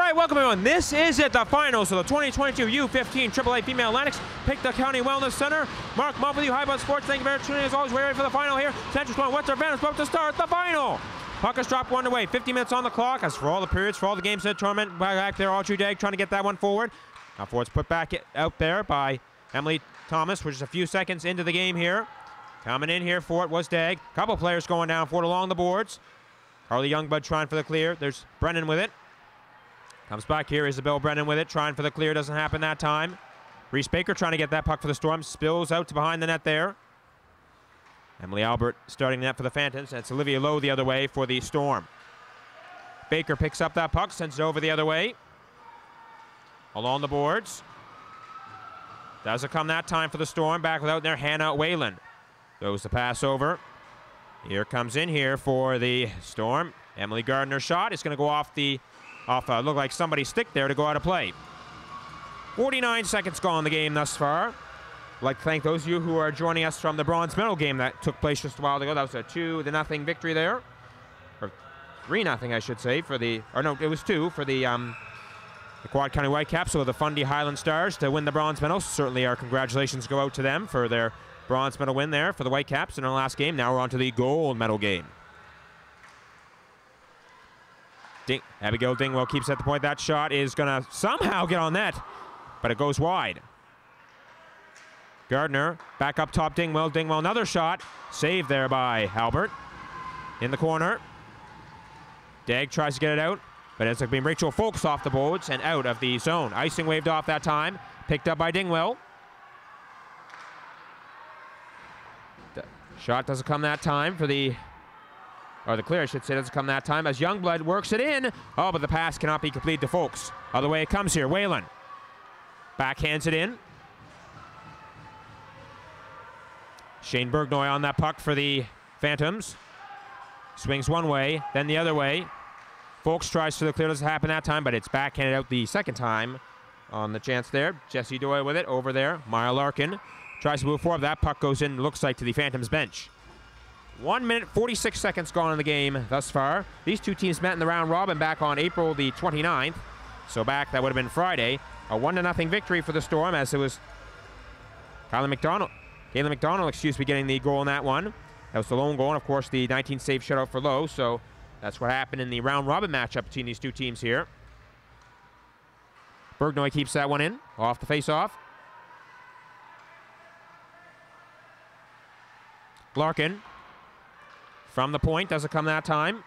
right, welcome everyone. This is it, the finals of the 2022 U15 AAA Female Athletics. Pick the County Wellness Center. Mark Muff with you, High Bud Sports. Thank you very much for tuning in. As always, we're ready for the final here. Central Swan, Western Advantage, about to start the final. Puck is dropped one away. 50 minutes on the clock. As for all the periods, for all the games in the tournament, back there, Audrey Dagg trying to get that one forward. Now forward's put back out there by Emily Thomas, which is a few seconds into the game here. Coming in here for it was Dagg. Couple players going down for it along the boards. Harley Youngblood trying for the clear. There's Brennan with it. Comes back here, Isabel Brennan with it, trying for the clear, doesn't happen that time. Reese Baker trying to get that puck for the Storm, spills out to behind the net there. Emily Albert starting net for the Phantoms, and it's Olivia Lowe the other way for the Storm. Baker picks up that puck, sends it over the other way. Along the boards. Doesn't come that time for the Storm, back without there, Hannah Whalen. Goes the pass over. Here comes in here for the Storm. Emily Gardner's shot is going to go off look like somebody's stick there to go out of play. 49 seconds gone in the game thus far. I'd like to thank those of you who are joining us from the bronze medal game that took place just a while ago. That was a 2-0 victory there. Or 3-0, I should say, for the, or no, it was 2 for the Quad County Whitecaps, so the Fundy Highland Stars to win the bronze medal. Certainly our congratulations go out to them for their bronze medal win there for the Whitecaps in our last game. Now we're on to the gold medal game. Abigail Dingwell keeps at the point. That shot is going to somehow get on net, but it goes wide. Gardner back up top. Dingwell. Dingwell, another shot. Saved there by Albert. In the corner. Dagg tries to get it out, but it's been Rachel Folks off the boards and out of the zone. Icing waved off that time. Picked up by Dingwell. The shot doesn't come that time for the... or the clear, I should say, doesn't come that time as Youngblood works it in. Oh, but the pass cannot be completed to Folks. Other way it comes here. Whalen backhands it in. Shane Bergnoy on that puck for the Phantoms. Swings one way, then the other way. Folks tries for the clear. Doesn't happen that time, but it's backhanded out the second time on the chance there. Jessie Doyle with it over there. Maya Larkin tries to move forward. That puck goes in, looks like, to the Phantoms bench. 1 minute, 46 seconds gone in the game thus far. These two teams met in the round robin back on April the 29th. So back, that would have been Friday. A 1-0 victory for the Storm, as it was Kayla McDonald, getting the goal in that one. That was the lone goal, and of course the 19-save shutout for Lowe. So that's what happened in the round robin matchup between these two teams here. Bergnoy keeps that one in, off the face-off. Larkin. From the point, doesn't come that time.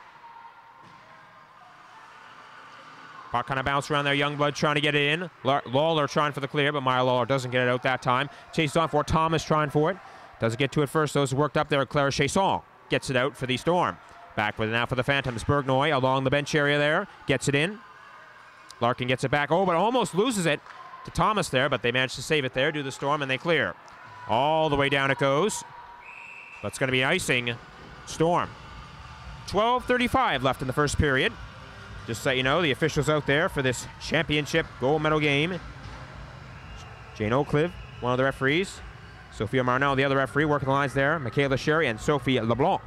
Puck kind of bounced around there. Youngblood trying to get it in. Lawler trying for the clear, but Maya Lawler doesn't get it out that time. Chased on for Thomas trying for it. Doesn't get to it first. Those worked up there. Clara Chasson gets it out for the Storm. Back with it now for the Phantoms. Bergnoy along the bench area there. Gets it in. Larkin gets it back. Oh, but almost loses it to Thomas there, but they managed to save it there. Do the Storm, and they clear. All the way down it goes. But it's going to be icing. Storm. 12:35 left in the first period. Just so you know, the officials out there for this championship gold medal game. Jane Oakliff, one of the referees. Sophia Marnell, the other referee, working the lines there. Michaela Sherry and Sophie LeBlanc.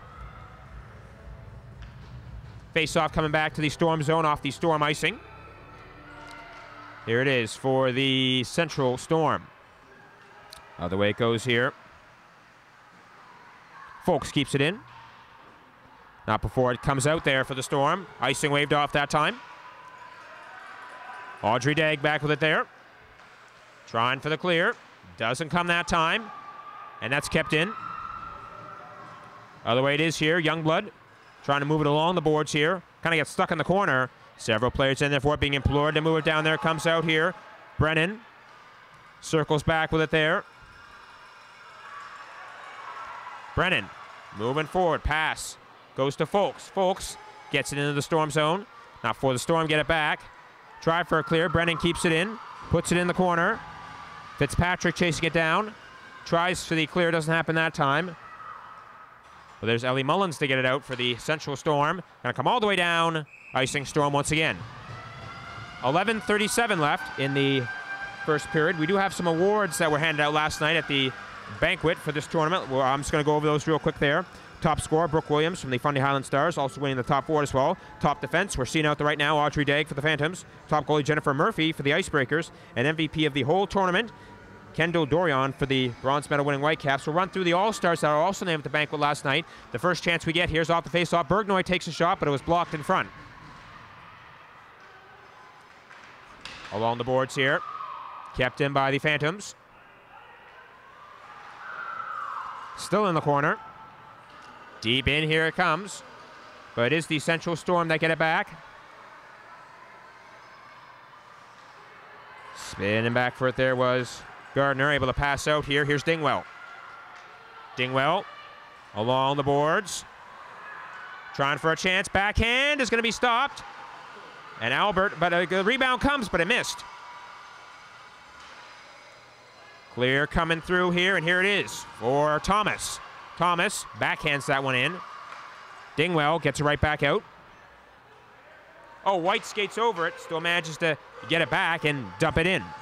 Face-off coming back to the Storm zone off the Storm icing. Here it is for the Central Storm. Other way it goes here. Folks keeps it in. Not before it comes out there for the Storm. Icing waved off that time. Audrey Dagg back with it there. Trying for the clear. Doesn't come that time. And that's kept in. Other way it is here. Youngblood trying to move it along the boards here. Kind of gets stuck in the corner. Several players in there for it, being implored to move it down there. Comes out here. Brennan circles back with it there. Brennan moving forward. Pass. Goes to Folks. Folks gets it into the Storm zone. Now for the Storm, get it back. Try for a clear. Brennan keeps it in. Puts it in the corner. Fitzpatrick chasing it down. Tries for the clear. Doesn't happen that time. Well, there's Ellie Mullins to get it out for the Central Storm. Gonna come all the way down. Icing Storm once again. 11:37 left in the first period. We do have some awards that were handed out last night at the banquet for this tournament. Well, I'm just going to go over those real quick there. Top scorer, Brooke Williams from the Fundy Highland Stars, also winning the top forward as well. Top defense, we're seeing out there right now, Audrey Dagg for the Phantoms. Top goalie, Jennifer Murphy for the Icebreakers. And MVP of the whole tournament, Kendall Dorion for the bronze medal winning Whitecaps. We'll run through the All-Stars that are also named at the banquet last night. The first chance we get, here's off the face-off. Bergnoy takes a shot, but it was blocked in front. Along the boards here, kept in by the Phantoms. Still in the corner. Deep in, here it comes. But it is the Central Storm that get it back. Spinning back for it there was Gardner, able to pass out here. Here's Dingwell. Dingwell along the boards. Trying for a chance. Backhand is going to be stopped. And Albert, but the rebound comes, but it missed. Clear coming through here, and here it is for Thomas. Thomas backhands that one in. Dingwell gets it right back out. Oh, White skates over it, still manages to get it back and dump it in.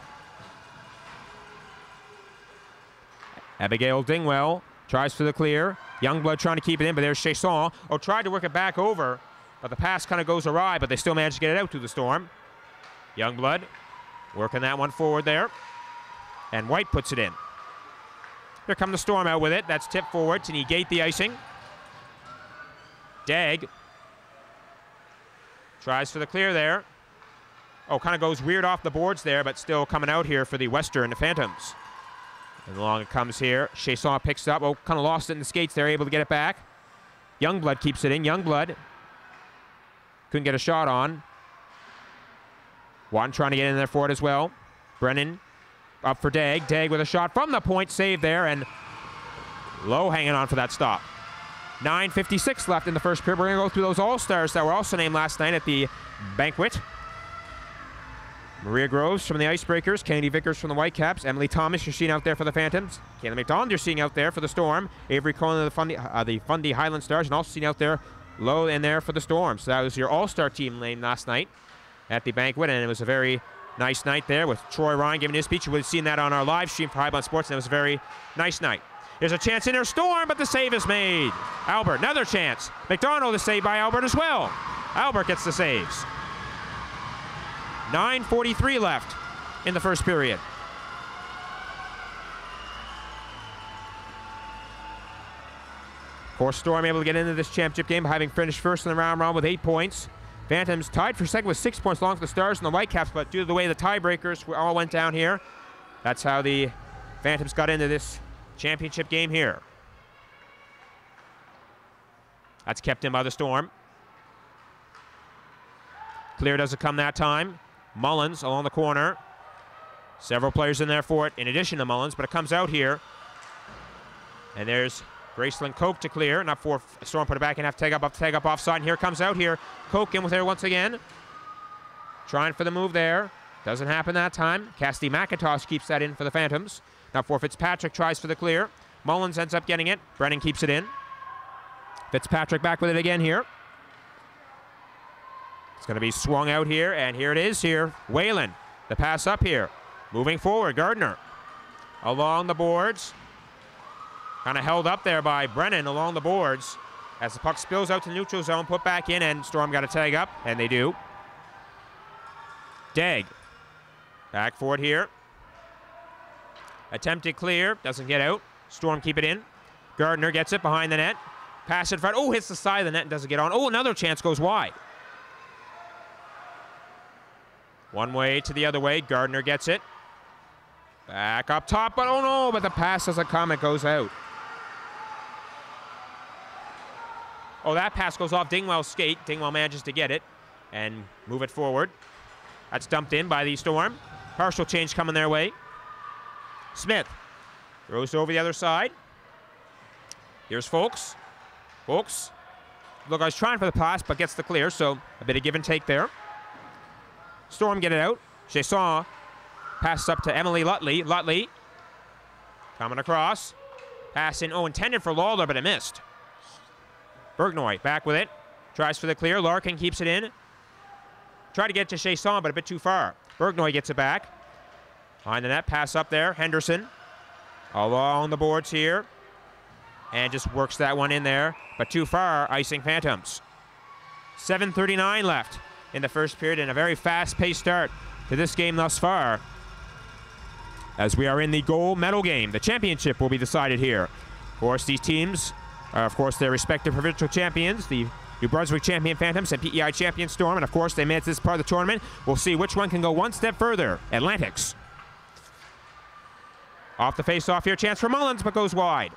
Abigail Dingwell tries for the clear. Youngblood trying to keep it in, but there's Chasson. Oh, tried to work it back over, but the pass kind of goes awry, but they still manage to get it out to the Storm. Youngblood working that one forward there. And White puts it in. Here come the Storm out with it. That's tipped forward to negate the icing. Dagg tries for the clear there. Oh, kind of goes weird off the boards there, but still coming out here for the Western Phantoms. And along it comes here. Chasson picks it up. Oh, kind of lost it in the skates there, able to get it back. Youngblood keeps it in. Youngblood couldn't get a shot on. Watton trying to get in there for it as well. Brennan up for Dagg. Dagg with a shot from the point, save there, and Lowe hanging on for that stop. 9:56 left in the first period. We're going to go through those All-Stars that were also named last night at the banquet. Maria Groves from the Icebreakers, Kennedy Vickers from the Whitecaps, Emily Thomas you're seeing out there for the Phantoms, Kayla McDonald you're seeing out there for the Storm, Avery Cohen of the Fundy Highland Stars, and also seeing out there Lowe in there for the Storm. So that was your All-Star team named last night at the banquet, and it was a very nice night there with Troy Ryan giving his speech. You would have seen that on our live stream for Highbound Sports, and it was a very nice night. There's a chance in there, Storm, but the save is made. Albert, another chance. McDonald is saved by Albert as well. Albert gets the saves. 9:43 left in the first period. Of course, Storm able to get into this championship game by having finished first in the round robin with 8 points. Phantoms tied for second with 6 points along with the Stars and the Whitecaps, but due to the way the tiebreakers all went down here, that's how the Phantoms got into this championship game here. That's kept in by the Storm. Clear doesn't come that time. Mullins along the corner. Several players in there for it in addition to Mullins, but it comes out here. And there's Graceland Koch to clear. Not for Storm, put it back in, have to tag up offside. And here comes out here. Koch in with her once again. Trying for the move there. Doesn't happen that time. Cassidy McIntosh keeps that in for the Phantoms. Now for Fitzpatrick tries for the clear. Mullins ends up getting it. Brennan keeps it in. Fitzpatrick back with it again here. It's going to be swung out here, and here it is here. Whalen, the pass up here. Moving forward, Gardner. Along the boards. Kind of held up there by Brennan along the boards. As the puck spills out to the neutral zone, put back in, and Storm got a tag up, and they do. Dagg. Back for it here. Attempted clear, doesn't get out. Storm keep it in. Gardner gets it behind the net. Pass in front. Oh, hits the side of the net and doesn't get on. Oh, another chance goes wide. One way to the other way. Gardner gets it. Back up top, but oh no, but the pass doesn't come. It goes out. Oh, that pass goes off Dingwell's skate. Dingwell manages to get it and move it forward. That's dumped in by the Storm. Partial change coming their way. Smith throws over the other side. Here's Folks. Folks, look, I was trying for the pass, but gets the clear, so a bit of give and take there. Storm get it out. Chasson passes up to Emily Lutley. Lutley coming across. Pass in, oh, intended for Lawler, but it missed. Bergnoy back with it. Tries for the clear. Larkin keeps it in. Tried to get to Chasson, but a bit too far. Bergnoy gets it back. Behind the net, pass up there. Henderson along the boards here. And just works that one in there, but too far, icing Phantoms. 7:39 left in the first period, and a very fast-paced start to this game thus far. As we are in the gold medal game, the championship will be decided here. Of course, these teams are, of course, their respective provincial champions, the New Brunswick champion Phantoms and PEI champion Storm, and of course, they made it to this part of the tournament. We'll see which one can go one step further. Atlantics. Off the face-off here, chance for Mullins, but goes wide.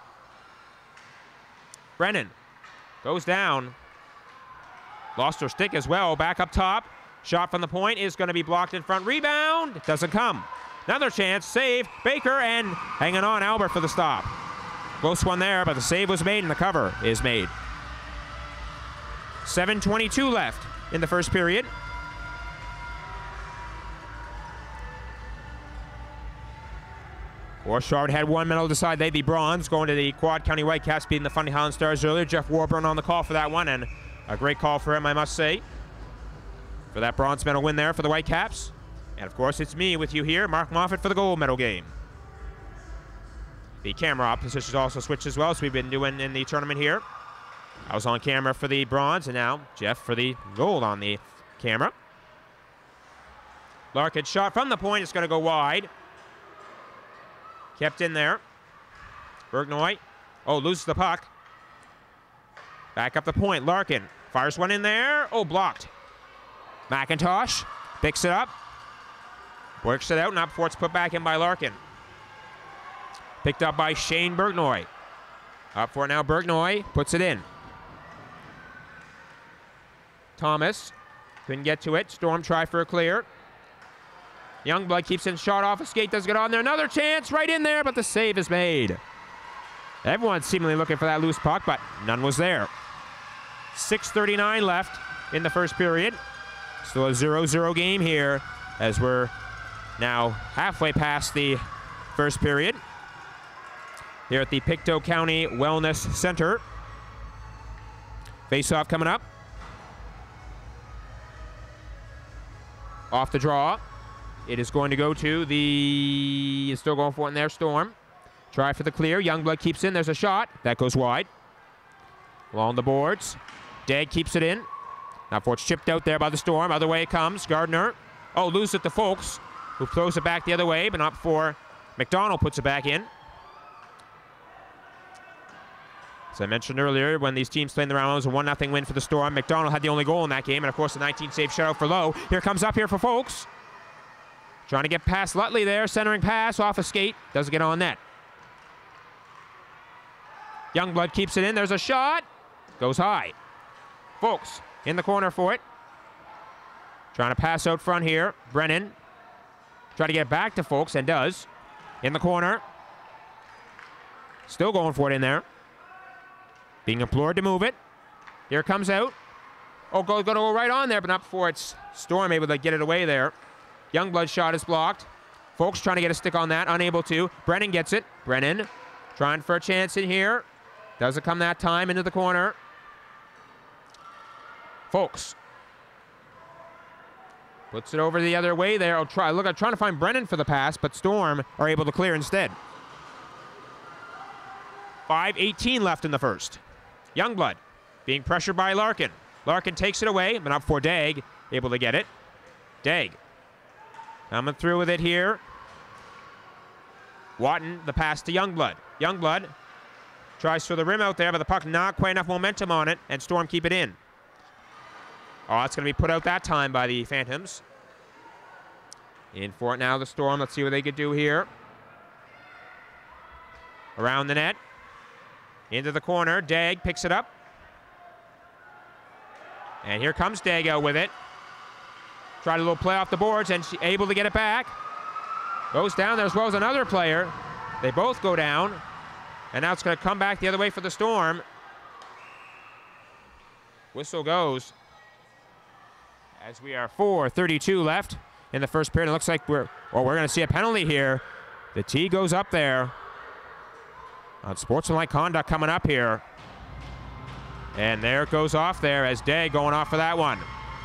Brennan goes down. Lost her stick as well. Back up top. Shot from the point is going to be blocked in front. Rebound. Doesn't come. Another chance. Save. Baker and hanging on Albert for the stop. Close one there, but the save was made and the cover is made. 7:22 left in the first period. Warshard had one medal to decide. They the bronze, going to the Quad County Whitecaps, beating the Fundy Highland Stars earlier. Jeff Warburn on the call for that one, and a great call for him, I must say, for that bronze medal win there for the Whitecaps. And of course, it's me with you here, Mark Moffat, for the gold medal game. The camera positions also switched as well, as we've been doing in the tournament here. I was on camera for the bronze, and now Jeff for the gold on the camera. Larkin shot from the point. It's going to go wide. Kept in there. Bergnoy. Oh, loses the puck. Back up the point. Larkin fires one in there. Oh, blocked. McIntosh picks it up. Works it out. Not before it's put back in by Larkin. Picked up by Shane Bergnoy. Up for it now. Bergnoy puts it in. Thomas couldn't get to it. Storm try for a clear. Youngblood keeps in shot off a skate, does get on there. Another chance right in there, but the save is made. Everyone's seemingly looking for that loose puck, but none was there. 6:39 left in the first period. Still a 0-0 game here as we're now halfway past the first period here at the Pictou County Wellness Center. Face-off coming up. Off the draw. It is going to go to the... It's still going for it in there, Storm. Try for the clear. Youngblood keeps in. There's a shot. That goes wide. Along the boards. Dagg keeps it in. Now for it's chipped out there by the Storm. Other way it comes. Gardner. Oh, loose it to Folks, who throws it back the other way, but not before McDonald puts it back in. As I mentioned earlier, when these teams played in the round, it was a 1-0 win for the Storm. McDonald had the only goal in that game, and of course the 19-save shutout for Lowe. Here comes up here for Folks. Trying to get past Lutley there. Centering pass off a skate. Doesn't get on net. Youngblood keeps it in. There's a shot. Goes high. Folks in the corner for it. Trying to pass out front here. Brennan. Try to get back to Folks, and does. In the corner. Still going for it in there. Being implored to move it. Here it comes out. Oh, going to go right on there, but not before it's Storm able to get it away there. Youngblood's shot is blocked. Folks trying to get a stick on that. Unable to. Brennan gets it. Brennan trying for a chance in here. Doesn't come that time. Into the corner. Folks puts it over the other way there. I'm trying to find Brennan for the pass, but Storm are able to clear instead. 5:18 left in the first. Youngblood being pressured by Larkin. Larkin takes it away, but not before Dagg able to get it. Dagg coming through with it here. Watton, the pass to Youngblood. Youngblood tries for the rim out there, but the puck not quite enough momentum on it, and Storm keep it in. Oh, it's going to be put out that time by the Phantoms. In for it now, the Storm. Let's see what they could do here. Around the net. Into the corner. Dagg picks it up. And here comes Dagg out with it. Tried a little play off the boards, and she's able to get it back. Goes down there as well as another player. They both go down. And now it's going to come back the other way for the Storm. Whistle goes. As we are 4:32 left in the first period. It looks like we're going to see a penalty here. The T goes up there. Unsportsmanlike conduct coming up here. And there it goes off there as Dagg going off for that one.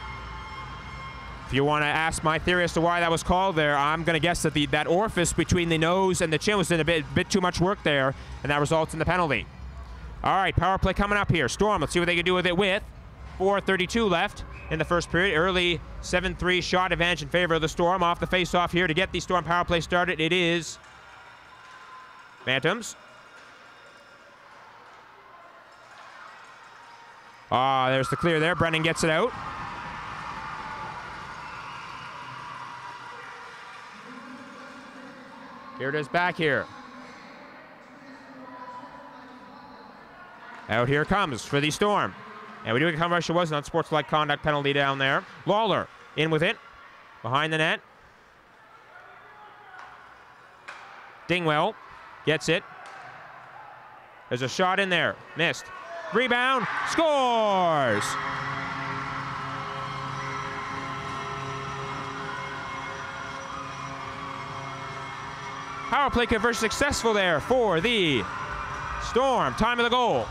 If you want to ask my theory as to why that was called there, I'm going to guess that that orifice between the nose and the chin was in a bit too much work there, and that results in the penalty. All right, power play coming up here. Storm, let's see what they can do with it with 4:32 left in the first period. Early 7-3 shot advantage in favor of the Storm. Off the face-off here to get the Storm power play started. It is Phantoms. There's the clear there. Brennan gets it out. Here it is back here. Out here comes for the Storm. And we do get controversial, was not sports-like conduct penalty down there. Lawler in with it. Behind the net. Dingwell gets it. There's a shot in there. Missed. Rebound. Scores! Power play conversion successful there for the Storm. Time of the goal.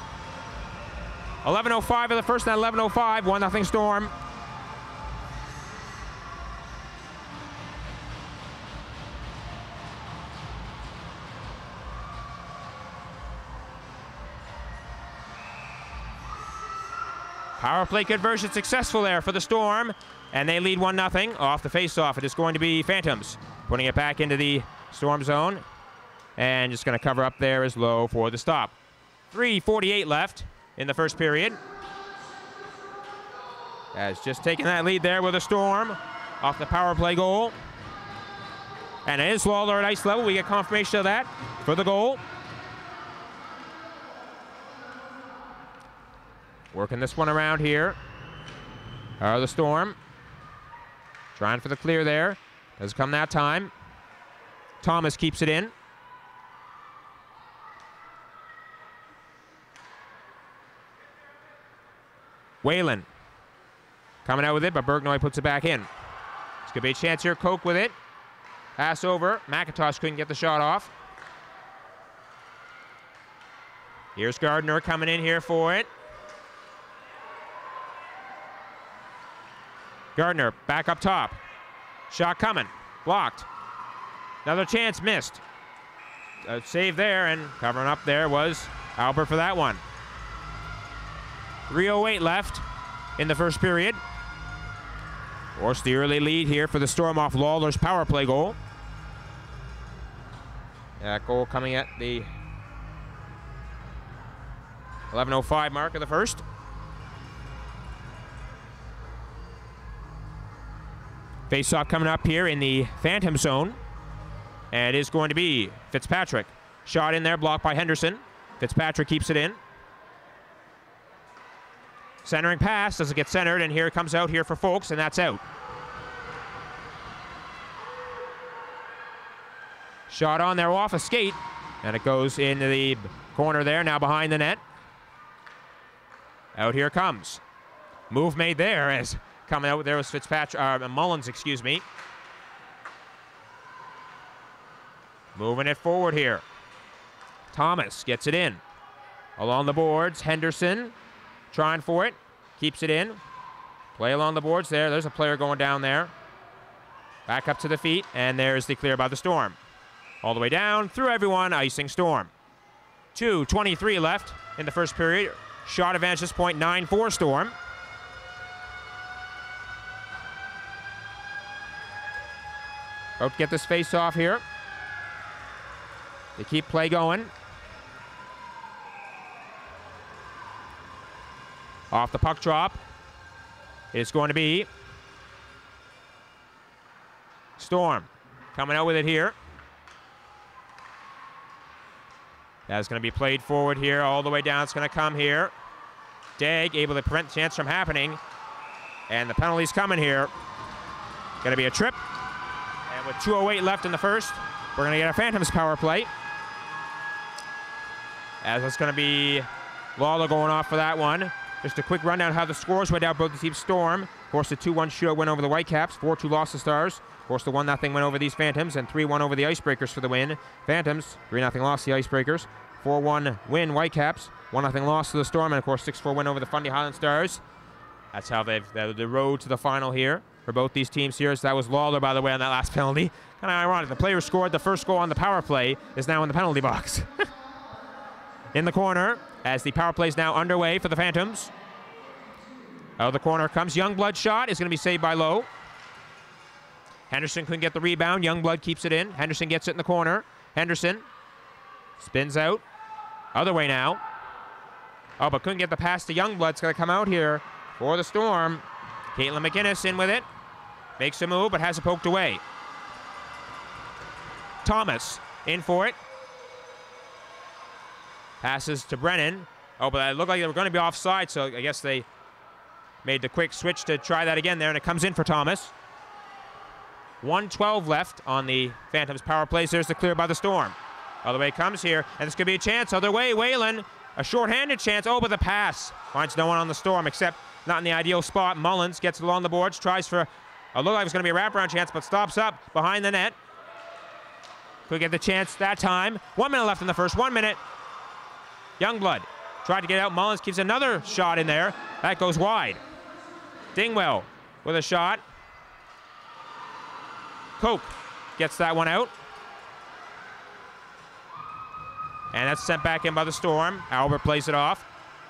11:05 of the first, and 11:05, 1-0 Storm. Power play conversion successful there for the Storm, and they lead 1-0 off the face-off. It is going to be Phantoms putting it back into the Storm zone, and just going to cover up there as low for the stop. 3:48 left in the first period. Has just taken that lead there with a Storm off the power play goal. And it is Lawler at ice level. We get confirmation of that for the goal. Working this one around here. The Storm. Trying for the clear there. Doesn't come that time. Thomas keeps it in. Whalen coming out with it, but Bergnoy puts it back in. It's going to be a chance here. Koch with it. Pass over. McIntosh couldn't get the shot off. Here's Gardner coming in here for it. Gardner back up top. Shot coming. Blocked. Another chance missed. A save there, and covering up there was Albert for that one. 3:08 left in the first period. Of course, the early lead here for the Storm off Lawler's power play goal. That goal coming at the 11:05 mark of the first. Face-off coming up here in the Phantom zone. And it is going to be Fitzpatrick. Shot in there, blocked by Henderson. Fitzpatrick keeps it in. Centering pass, doesn't get centered, and here it comes out here for Folks, and that's out. Shot on there off a skate, and it goes into the corner there, now behind the net. Out here comes. Move made there as coming out there was Fitzpatrick, Mullins, excuse me. Moving it forward here. Thomas gets it in. Along the boards, Henderson trying for it. Keeps it in. Play along the boards there. There's a player going down there. Back up to the feet, and there's the clear by the Storm. All the way down, through everyone, icing Storm. 2:23 left in the first period. Shot advantage this point, 9-4 Storm. About to get this face off here. They keep play going. Off the puck drop. It's going to be Storm coming out with it here. That's going to be played forward here all the way down. It's going to come here. Dagg able to prevent the chance from happening. And the penalty's coming here. Going to be a trip. And with 2:08 left in the first, we're going to get a Phantoms power play. As it's going to be Lawler going off for that one. Just a quick rundown how the scores went out. Both the teams Storm. Of course, the 2-1 shootout win over the Whitecaps. 4-2 lost the Stars. Of course, the 1-0 win over these Phantoms. And 3-1 over the Icebreakers for the win. Phantoms, 3-0 lost the Icebreakers. 4-1 win Whitecaps. 1-0 loss to the Storm. And, of course, 6-4 win over the Fundy Highland Stars. That's how they've the road to the final here for both these teams here. So that was Lawler, by the way, on that last penalty. Kind of ironic. The player who scored the first goal on the power play is now in the penalty box. In the corner, as the power play is now underway for the Phantoms. Out of the corner comes Youngblood. Shot is going to be saved by Lowe. Henderson couldn't get the rebound. Youngblood keeps it in. Henderson gets it in the corner. Henderson spins out. Other way now. Oh, but couldn't get the pass to Youngblood. It's going to come out here for the Storm. Caitlin McGinnis in with it. Makes a move, but has it poked away. Thomas in for it. Passes to Brennan. Oh, but it looked like they were going to be offside, so I guess they made the quick switch to try that again there, and it comes in for Thomas. 1:12 left on the Phantoms power play. There's the clear by the Storm. Other way comes here, and this could be a chance. Other way, Whalen. A short-handed chance. Oh, but the pass finds no one on the Storm, except not in the ideal spot. Mullins gets it along the boards, tries for a look like it was going to be a wraparound chance, but stops up behind the net. Could get the chance that time. 1 minute left in the first. 1 minute. Youngblood tried to get out. Mullins keeps another shot in there. That goes wide. Dingwell with a shot. Koch gets that one out. And that's sent back in by the Storm. Albert plays it off.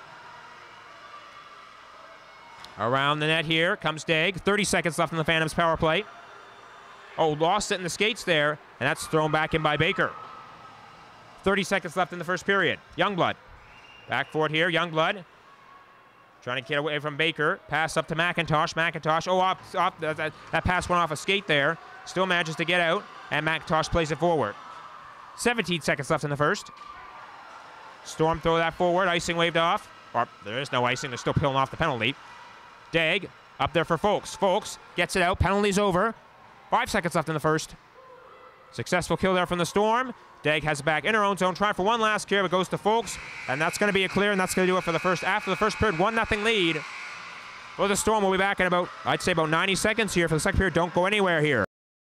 Around the net here comes Daigle. 30 seconds left in the Phantoms power play. Oh, lost it in the skates there, and that's thrown back in by Baker. 30 seconds left in the first period. Youngblood back for it here. Youngblood trying to get away from Baker. Pass up to McIntosh. McIntosh, that pass went off a skate there. Still manages to get out, and McIntosh plays it forward. 17 seconds left in the first. Storm throw that forward. Icing waved off. Or there is no icing. They're still peeling off the penalty. Daigle up there for Folks. Folks gets it out. Penalty's over. 5 seconds left in the first. Successful kill there from the Storm. Daigle has it back in her own zone. Trying for one last clear, but goes to Folks. And that's going to be a clear, and that's going to do it for the first. After the first period, 1-0 lead. Well, the Storm will be back in about, I'd say about 90 seconds here for the second period. Don't go anywhere here.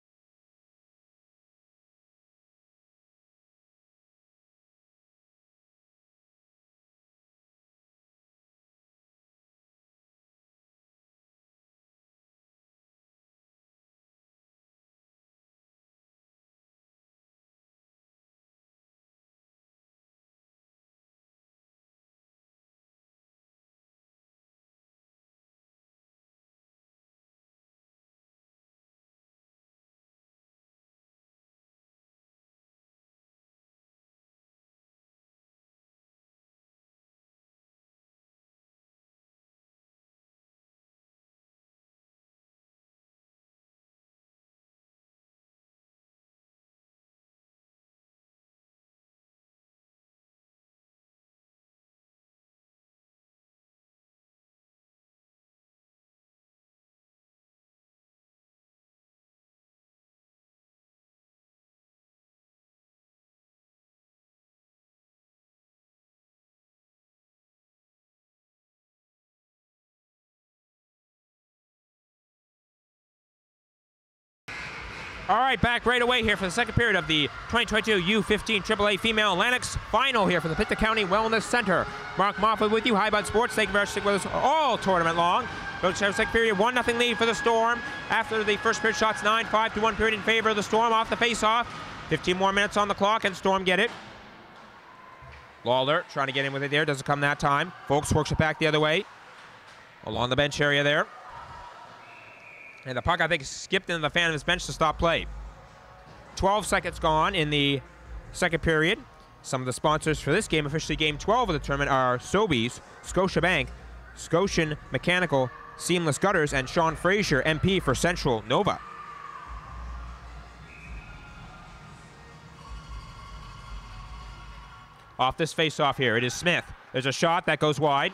All right, back right away here for the second period of the 2022 U15 AAA Female Athletics final here from the Pittsburgh County Wellness Center. Mark Moffat with you, High Bud Sports. Thank you very much for sticking with us all tournament long. Go to the second period, 1-0 lead for the Storm. After the first period shots, 9-5 to 1 period in favor of the Storm off the face-off. 15 more minutes on the clock, and Storm get it. Lawler trying to get in with it there, doesn't come that time. Folks works it back the other way, along the bench area there. And the puck, I think, skipped into the Phantoms bench to stop play. 12 seconds gone in the second period. Some of the sponsors for this game, officially game 12 of the tournament, are Sobeys, Scotiabank, Scotian Mechanical, Seamless Gutters, and Sean Frazier, MP for Central Nova. Off this face-off here, it is Smith. There's a shot that goes wide.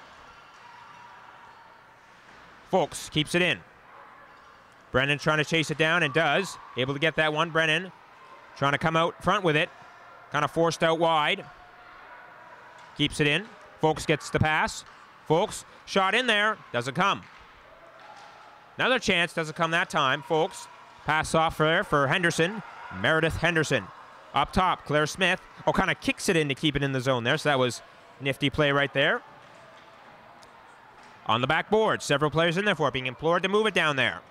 Folks keeps it in. Brennan trying to chase it down, and does. Able to get that one. Brennan trying to come out front with it. Kind of forced out wide. Keeps it in. Folks gets the pass. Folks, shot in there. Doesn't come. Another chance. Doesn't come that time. Folks, pass off there for Henderson. Meredith Henderson. Up top, Claire Smith. Oh, kind of kicks it in to keep it in the zone there. So that was nifty play right there. On the backboard, several players in there for it, being implored to move it down there.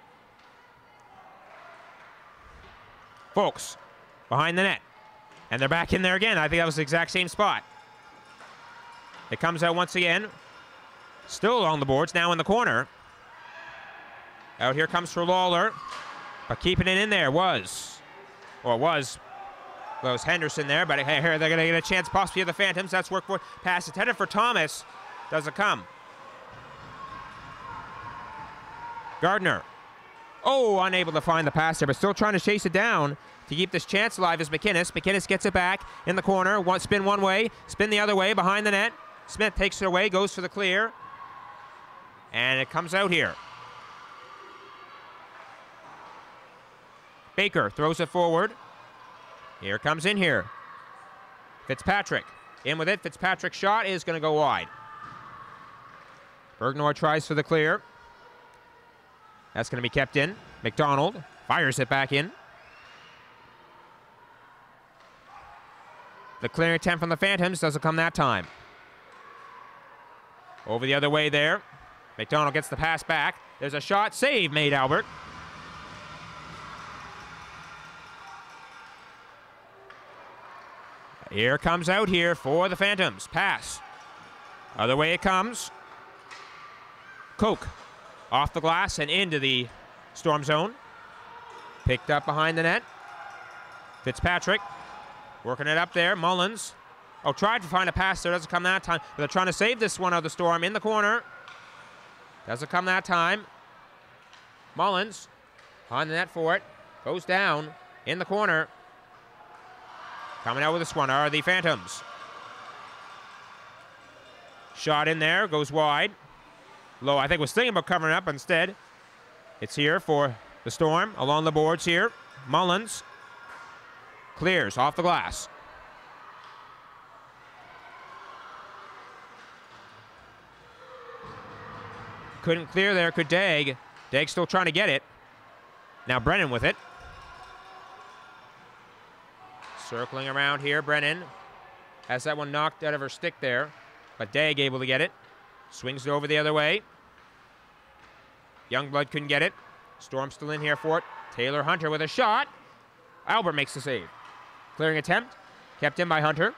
Folks, behind the net. And they're back in there again. I think that was the exact same spot. It comes out once again. Still along the boards, now in the corner. Out here comes for Lawler. But keeping it in there was Henderson there, but here they're going to get a chance possibly of the Phantoms. That's work for pass intended for Thomas. Doesn't come. Gardner. Oh, unable to find the pass there, but still trying to chase it down to keep this chance alive is McInnes. McInnes gets it back in the corner. Spin one way, spin the other way behind the net. Smith takes it away, goes for the clear. And it comes out here. Baker throws it forward. Here comes in here. Fitzpatrick. In with it. Fitzpatrick's shot is going to go wide. Bergnoy tries for the clear. That's going to be kept in. McDonald fires it back in. The clearing attempt from the Phantoms doesn't come that time. Over the other way there. McDonald gets the pass back. There's a shot. Save made, Albert. Here comes out here for the Phantoms. Pass. Other way it comes. Koch off the glass and into the Storm zone. Picked up behind the net. Fitzpatrick working it up there. Mullins. Oh, tried to find a pass there. Doesn't come that time. But they're trying to save this one of the Storm in the corner. Doesn't come that time. Mullins on the net for it. Goes down in the corner. Coming out with this one are the Phantoms. Shot in there. Goes wide. Low, I think, was thinking about covering up. Instead, it's here for the Storm. Along the boards here. Mullins clears off the glass. Couldn't clear there, could Dag. Dag still trying to get it. Now Brennan with it. Circling around here, Brennan has that one knocked out of her stick there, but Dag able to get it. Swings it over the other way. Youngblood couldn't get it. Storm still in here for it. Taylor Hunter with a shot. Albert makes the save. Clearing attempt, kept in by Hunter.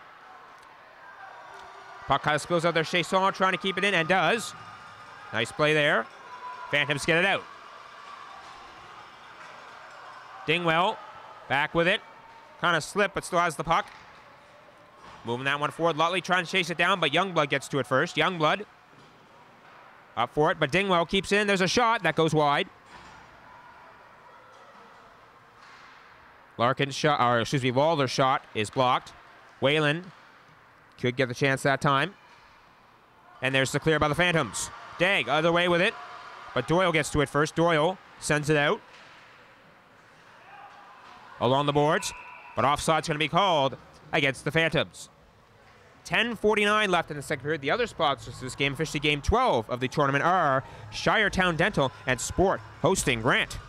Puck kind of spills out there. Chasson trying to keep it in, and does. Nice play there. Phantoms get it out. Dingwell back with it. Kind of slipped, but still has the puck. Moving that one forward. Lutley trying to chase it down, but Youngblood gets to it first. Youngblood up for it, but Dingwell keeps in. There's a shot that goes wide. Larkin's shot, or excuse me, Lawler's shot is blocked. Whalen could get the chance that time. And there's the clear by the Phantoms. Dag, other way with it, but Doyle gets to it first. Doyle sends it out. Along the boards, but offside's going to be called against the Phantoms. 10:49 left in the second period. The other sponsors of this game, officially game 12 of the tournament, are Shiretown Dental and Sport, hosting Grant.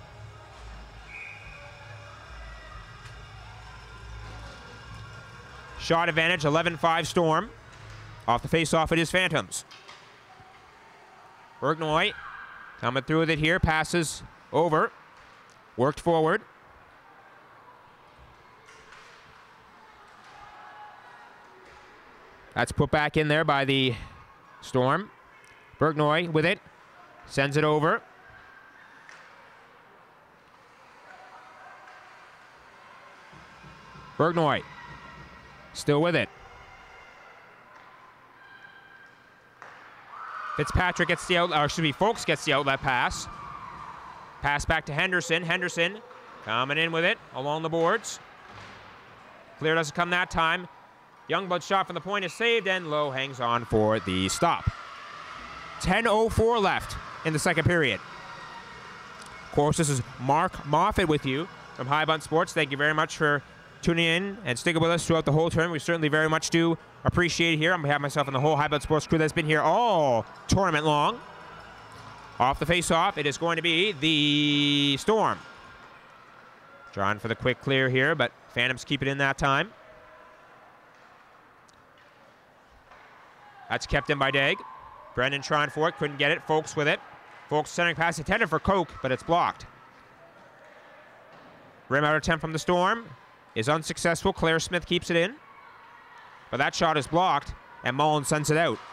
Shot advantage, 11-5 Storm. Off the face-off, it is Phantoms. Bergnoy coming through with it here, passes over, worked forward. That's put back in there by the Storm. Bergnoy with it, sends it over. Bergnoy still with it. Fitzpatrick gets the outlet, or excuse me, Folks gets the outlet pass. Pass back to Henderson. Henderson coming in with it along the boards. Clear doesn't come that time. Youngblood shot from the point is saved, and Lowe hangs on for the stop. 10:04 left in the second period. Of course, this is Mark Moffat with you from High Bunt Sports. Thank you very much for tuning in and sticking with us throughout the whole tournament. We certainly very much do appreciate it here. On behalf of myself and the whole High Bunt Sports crew that's been here all tournament long. Off the face-off, it is going to be the Storm. Trying for the quick clear here, but Phantoms keep it in that time. That's kept in by Dag. Brendan trying for it, couldn't get it. Folks with it. Folks centering pass intended for Koch, but it's blocked. Rim out attempt from the Storm is unsuccessful. Claire Smith keeps it in, but that shot is blocked. and Mullins sends it out.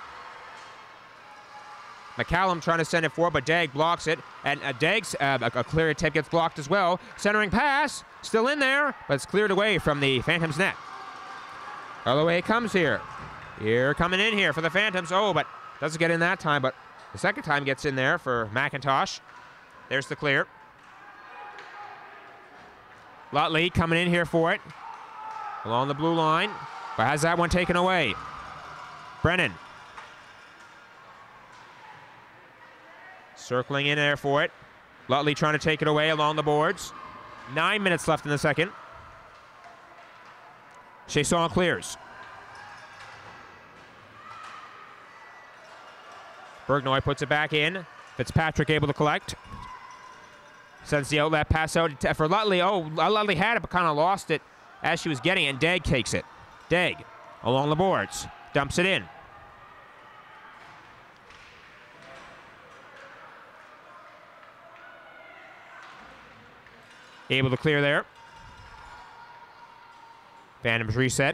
McCallum trying to send it forward, but Dagg blocks it, and Dagg's a clear attempt gets blocked as well. Centering pass, still in there, but it's cleared away from the Phantoms' net. Other way it comes here. Here coming in here for the Phantoms. Oh, but doesn't get in that time, but the second time gets in there for McIntosh. There's the clear. Lutley coming in here for it. Along the blue line, but has that one taken away. Brennan. Circling in there for it. Lutley trying to take it away along the boards. 9 minutes left in the second. Chasson clears. Bergnoy puts it back in. Fitzpatrick able to collect. Sends the outlet pass out for Lutley. Oh, Lutley had it but kind of lost it as she was getting it, and Dagg takes it. Dagg along the boards. Dumps it in. Able to clear there. Phantoms reset.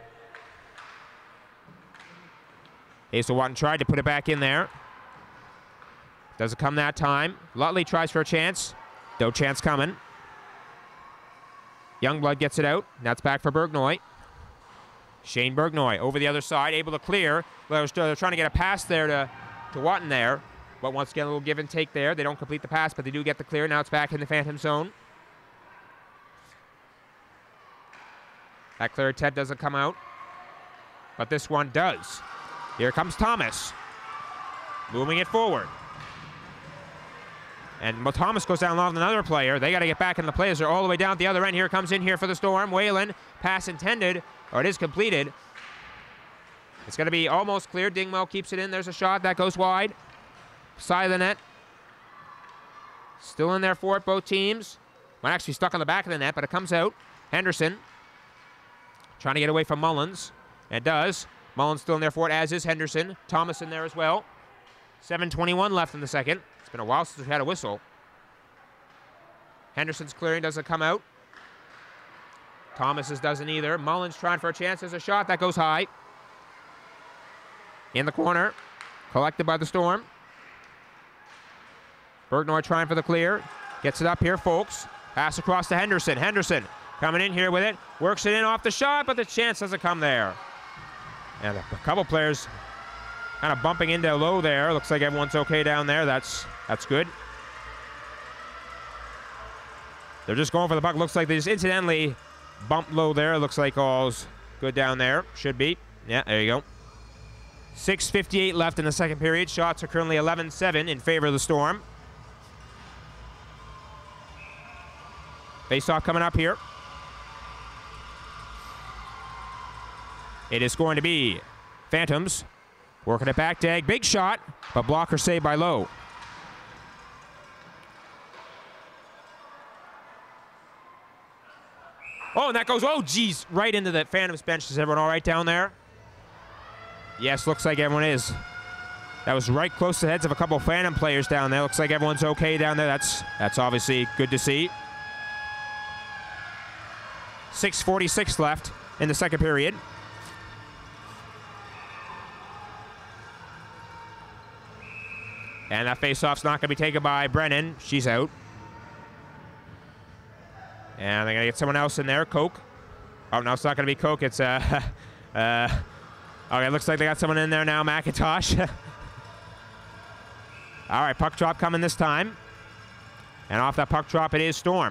Asa Watton tried to put it back in there. Doesn't come that time. Lutley tries for a chance. No chance coming. Youngblood gets it out. Now it's back for Bergnoy. Shane Bergnoy over the other side, able to clear. They're trying to get a pass there to Watton there. But once again, a little give and take there. They don't complete the pass, but they do get the clear. Now it's back in the Phantom zone. That clear attempt doesn't come out, but this one does. Here comes Thomas, moving it forward. And Thomas goes down along with another player. They got to get back in the plays. They're all the way down at the other end. Here comes in here for the Storm. Whalen, pass intended, or it is completed. It's going to be almost clear. Dingwell keeps it in. There's a shot. That goes wide. Side of the net. Still in there for it, both teams. Might actually stuck on the back of the net, but it comes out. Henderson. Trying to get away from Mullins. And does. Mullins still in there for it, as is Henderson. Thomas in there as well. 7:21 left in the second. It's been a while since we've had a whistle. Henderson's clearing doesn't come out. Thomas's doesn't either. Mullins trying for a chance. There's a shot. That goes high. In the corner. Collected by the Storm. Bergnoy trying for the clear. Gets it up here, folks. Pass across to Henderson. Henderson coming in here with it. Works it in off the shot, but the chance doesn't come there. And a couple players kind of bumping into low there. Looks like everyone's okay down there. That's good. They're just going for the puck. Looks like they just incidentally bumped low there. Looks like all's good down there. Should be. Yeah, there you go. 6:58 left in the second period. Shots are currently 11-7 in favor of the Storm. Face-off coming up here. It is going to be Phantoms. Working it back, Dagg. Big shot, but blocker saved by Lowe. Oh, and that goes, oh, geez, right into the Phantoms bench. Is everyone all right down there? Yes, looks like everyone is. That was right close to the heads of a couple Phantom players down there. Looks like everyone's okay down there. That's obviously good to see. 6:46 left in the second period. And that face-off's not going to be taken by Brennan. She's out. And they're going to get someone else in there. Koch. Oh, no, it's not going to be Koch. It's, okay, looks like they got someone in there now. McIntosh. All right, puck drop coming this time. And off that puck drop, it is Storm.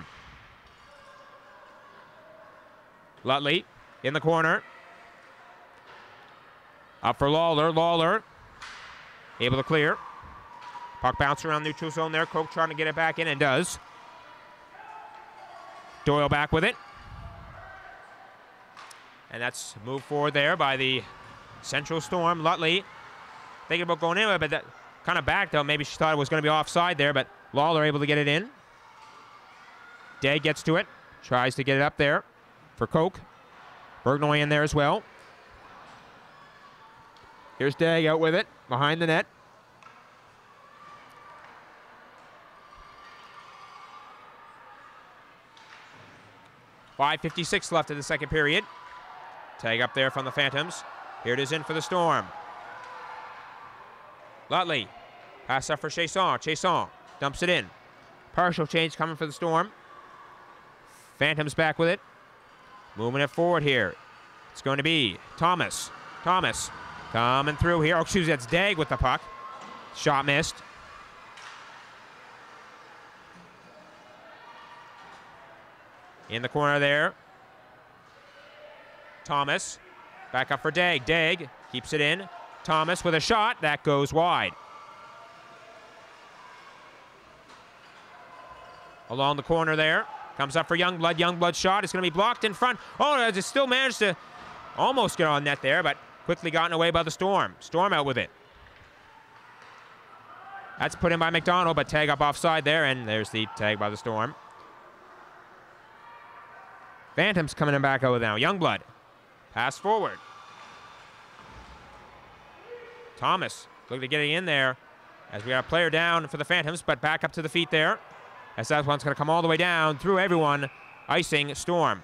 Lutley in the corner. Up for Lawler. Lawler able to clear. Puck bounce around neutral zone there. Koch trying to get it back in and does. Doyle back with it. And that's moved forward there by the Central Storm. Lutley thinking about going in, but that kind of backed out. Maybe she thought it was going to be offside there, but Lawler able to get it in. Day gets to it. Tries to get it up there for Koch. Bergnoy in there as well. Here's Day out with it behind the net. .5:56 left in the second period. Tag up there from the Phantoms. Here it is in for the Storm. Lutley. Pass up for Chasson. Chasson dumps it in. Partial change coming for the Storm. Phantoms back with it. Moving it forward here. It's going to be Thomas. Thomas coming through here. Oh, excuse me, that's Dag with the puck. Shot missed. In the corner there. Thomas. Back up for Dag. Dag keeps it in. Thomas with a shot. That goes wide. Along the corner there. Comes up for Youngblood. Youngblood's shot is going to be blocked in front. Oh, it still managed to almost get on net there, but quickly gotten away by the Storm. Storm out with it. That's put in by McDonald, but tag up offside there, and there's the tag by the Storm. Phantoms coming in back over now. Youngblood. Pass forward. Thomas looking to getting in there as we got a player down for the Phantoms, but back up to the feet there. As that one's going to come all the way down through everyone, icing Storm.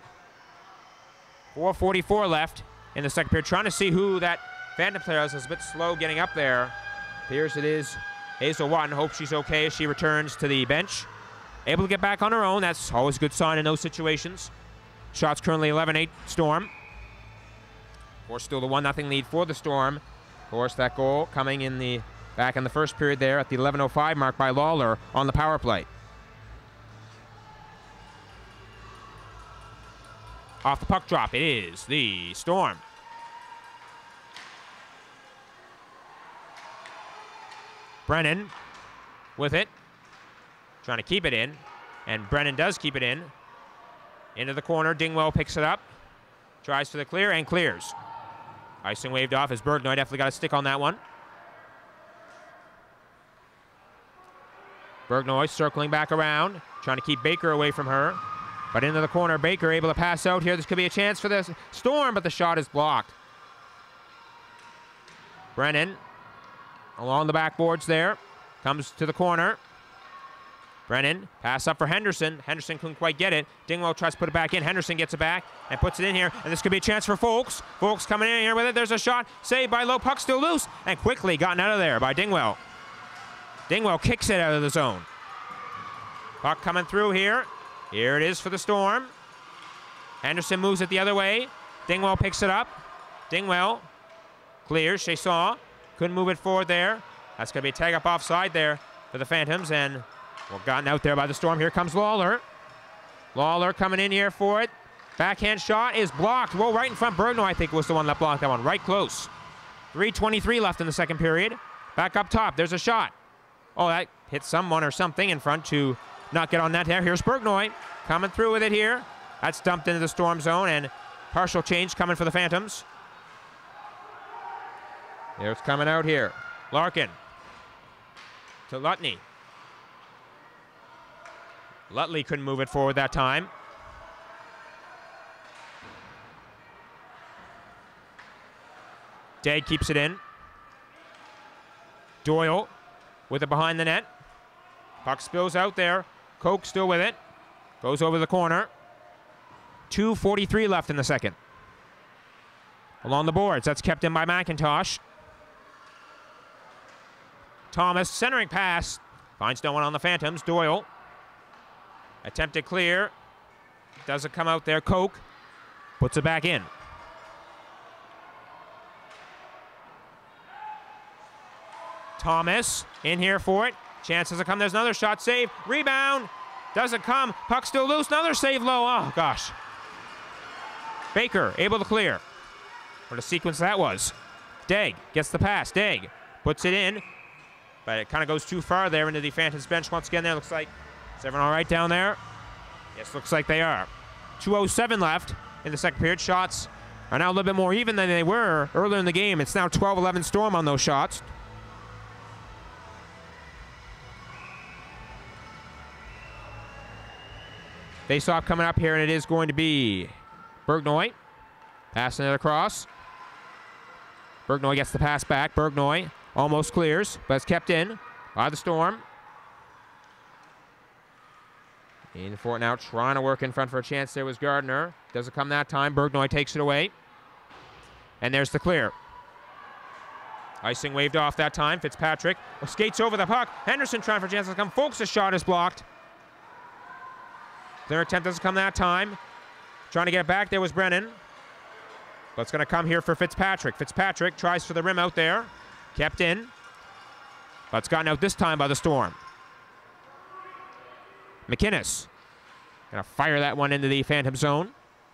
4:44 left in the second period. Trying to see who that Phantom player is. It's a bit slow getting up there. Appears it is Hazel Watton. Hope she's okay as she returns to the bench. Able to get back on her own. That's always a good sign in those situations. Shots currently 11-8 Storm. Of course, still the 1-0 lead for the Storm. Of course, that goal coming in back in the first period there at the 11:05 mark by Lawler on the power play. Off the puck drop, it is the Storm. Brennan with it. Trying to keep it in. And Brennan does keep it in. Into the corner, Dingwell picks it up. Tries for the clear and clears. Icing waved off as Bergnoy definitely got a stick on that one. Bergnoy circling back around. Trying to keep Baker away from her. But into the corner, Baker able to pass out here. This could be a chance for the Storm, but the shot is blocked. Brennan along the backboards there. Comes to the corner. Brennan, pass up for Henderson. Henderson couldn't quite get it. Dingwell tries to put it back in. Henderson gets it back and puts it in here. And this could be a chance for Folks. Folks coming in here with it. There's a shot. Saved by Lowe. Puck still loose. And quickly gotten out of there by Dingwell. Dingwell kicks it out of the zone. Puck coming through here. Here it is for the Storm. Henderson moves it the other way. Dingwell picks it up. Dingwell clears. Chasson couldn't move it forward there. That's going to be a tag up offside there for the Phantoms. And gotten out there by the Storm. Here comes Lawler. Lawler coming in here for it. Backhand shot is blocked. Whoa, right in front. Bergnoy, I think, was the one that blocked that one. Right close. 3:23 left in the second period. Back up top. There's a shot. Oh, that hit someone or something in front to not get on that there. Here's Bergnoy coming through with it here. That's dumped into the Storm zone, and partial change coming for the Phantoms. It's coming out here. Larkin to Lutney. Lutley couldn't move it forward that time. Dag keeps it in. Doyle with it behind the net. Puck spills out there. Koch still with it. Goes over the corner. 2:43 left in the second. Along the boards. That's kept in by McIntosh. Thomas centering pass. Finds no one on the Phantoms. Doyle. Attempted clear. Doesn't come out there. Koch puts it back in. Thomas in here for it. Chances to come. There's another shot. Save. Rebound. Doesn't come. Puck still loose. Another save low. Oh, gosh. Baker able to clear. What a sequence that was. Dag gets the pass. Dag puts it in. But it kind of goes too far there into the Phantoms bench once again there. Looks like, is everyone all right down there? Yes, looks like they are. 2:07 left in the second period. Shots are now a little bit more even than they were earlier in the game. It's now 12-11 Storm on those shots. Face-off coming up here, and it is going to be Bergnoy. Passing it across. Bergnoy gets the pass back. Bergnoy almost clears, but it's kept in by the Storm. In for it now, trying to work in front for a chance. There was Gardner. Doesn't come that time. Bergnoy takes it away. And there's the clear. Icing waved off that time. Fitzpatrick skates over the puck. Henderson trying for a chance to come. Folks' shot is blocked. Their attempt doesn't come that time. Trying to get it back. There was Brennan. But it's going to come here for Fitzpatrick. Fitzpatrick tries for the rim out there. Kept in. But it's gotten out this time by the Storm. McInnes. Going to fire that one into the Phantom zone.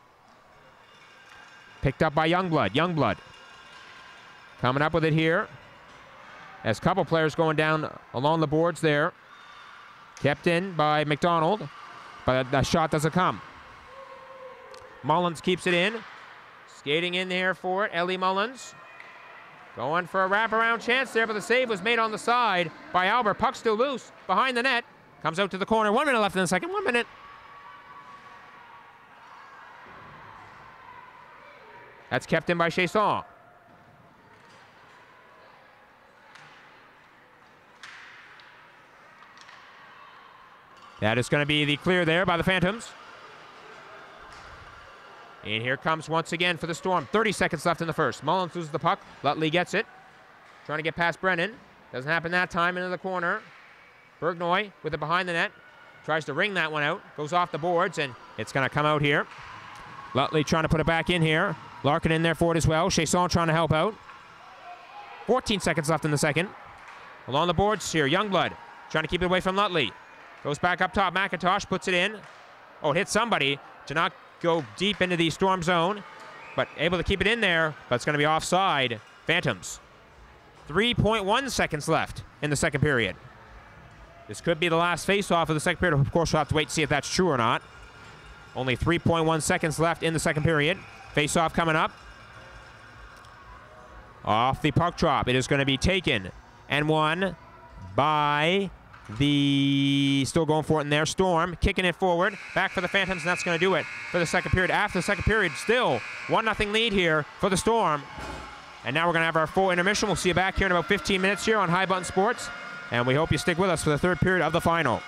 Picked up by Youngblood. Youngblood coming up with it here. As a couple players going down along the boards there. Kept in by McDonald. But the shot doesn't come. Mullins keeps it in. Skating in there for it. Ellie Mullins. Going for a wraparound chance there, but the save was made on the side by Albert. Puck still loose behind the net. Comes out to the corner. 1 minute left in the second. 1 minute. That's kept in by Chasson. That is going to be the clear there by the Phantoms. And here comes once again for the Storm. 30 seconds left in the first. Mullins loses the puck. Lutley gets it. Trying to get past Brennan. Doesn't happen that time. Into the corner. Bergnoy with it behind the net. Tries to ring that one out. Goes off the boards, and it's going to come out here. Lutley trying to put it back in here. Larkin in there for it as well. Chasson trying to help out. 14 seconds left in the second. Along the boards here. Youngblood trying to keep it away from Lutley. Goes back up top. McIntosh puts it in. Oh, it hit somebody to not go deep into the Storm zone, but able to keep it in there, but it's going to be offside. Phantoms. 3.1 seconds left in the second period. This could be the last face-off of the second period. Of course, we'll have to wait to see if that's true or not. Only 3.1 seconds left in the second period. Face-off coming up. Off the puck drop. It is going to be taken and won by the, still going for it in there, Storm, kicking it forward, back for the Phantoms, and that's going to do it for the second period. After the second period, still 1-0 lead here for the Storm. And now we're going to have our full intermission. We'll see you back here in about 15 minutes here on High Button Sports, and we hope you stick with us for the third period of the final.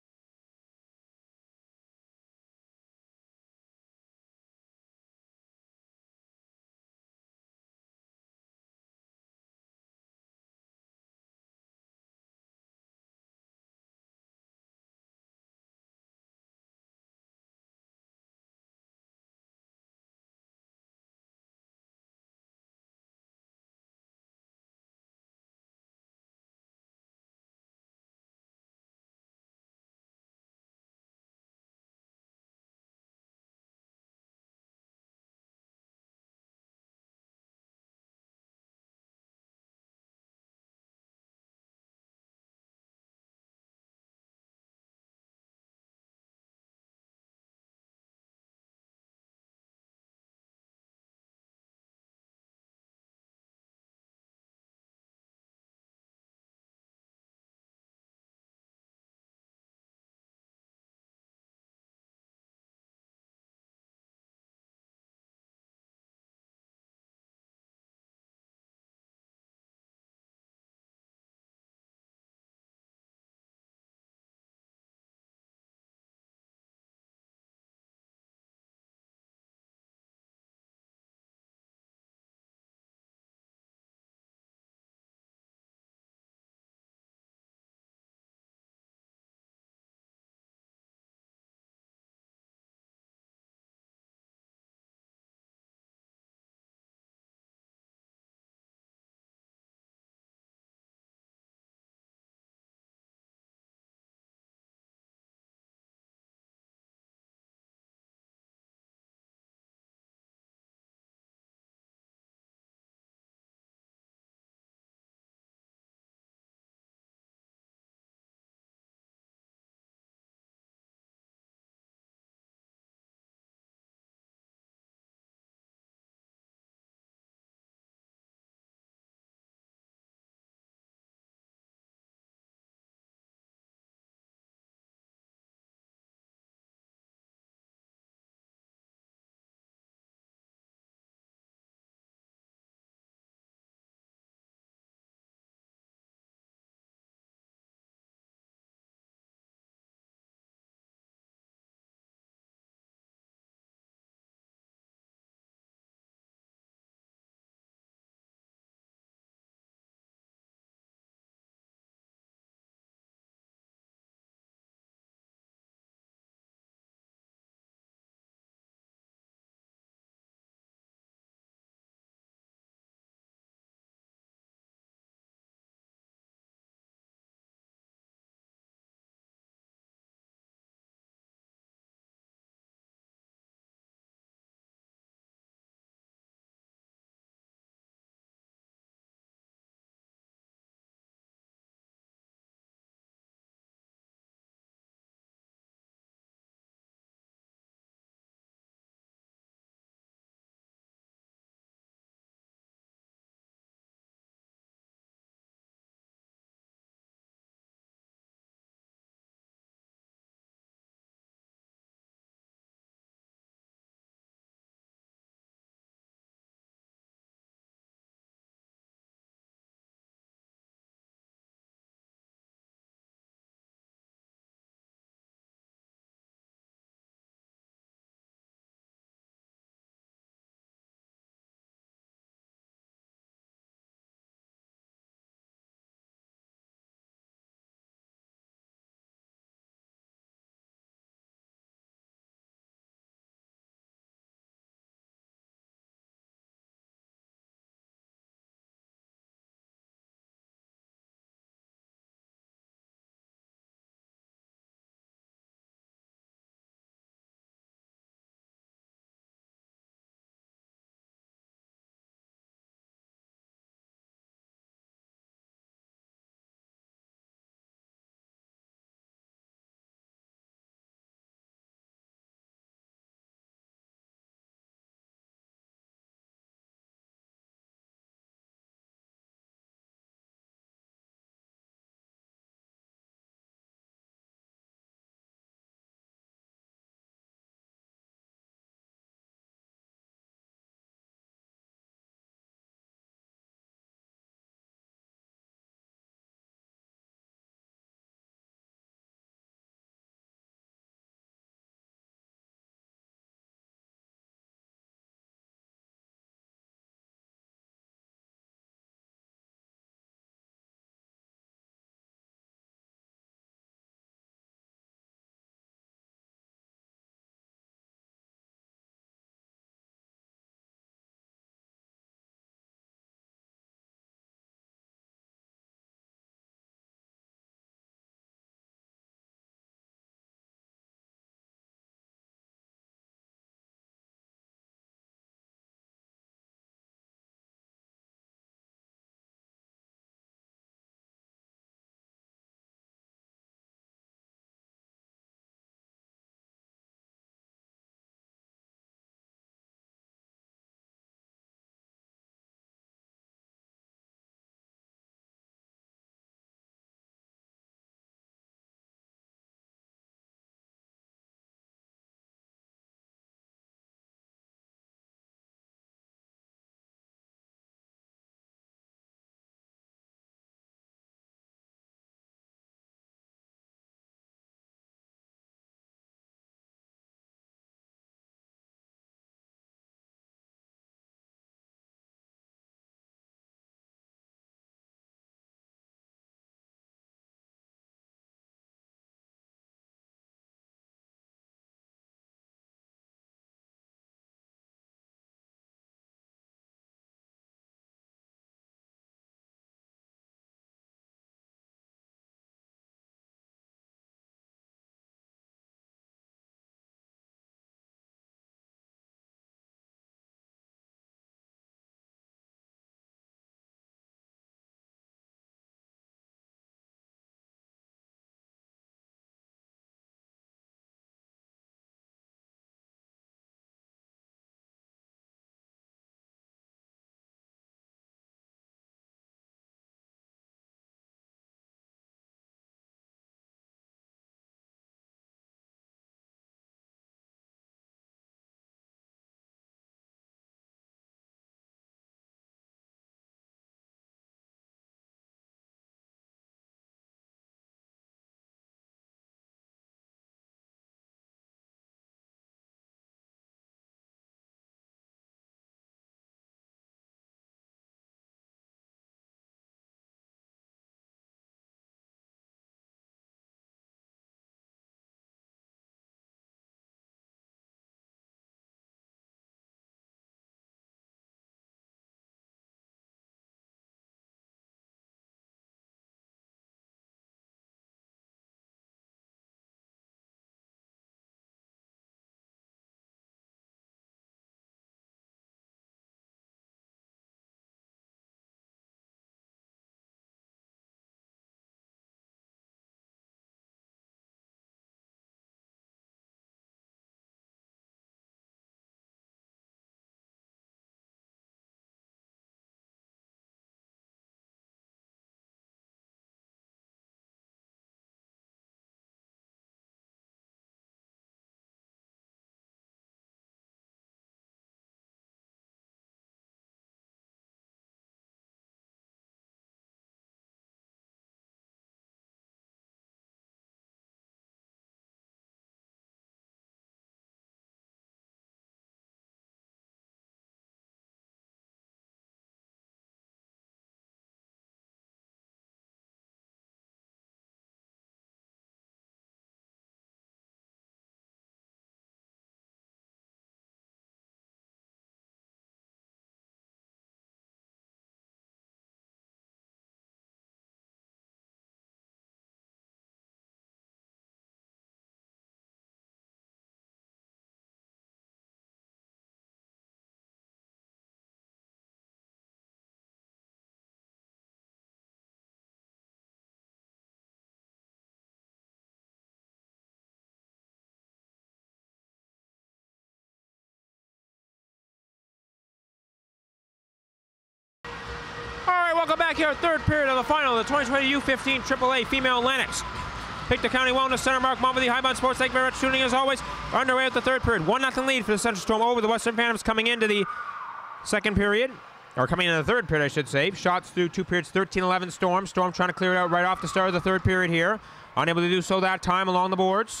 welcome back here, third period of the final of the 2020 U15 AAA Female Athletics. Pictou County Wellness Center, Mark Mom with the High Button Sports. Thank you very much for tuning in as always. Underway with the third period. 1-0 lead for the Central Storm over the Western Phantoms coming into the second period. Or coming into the third period, I should say. Shots through 2 periods, 13-11 Storm. Storm trying to clear it out right off the start of the third period here. Unable to do so that time along the boards.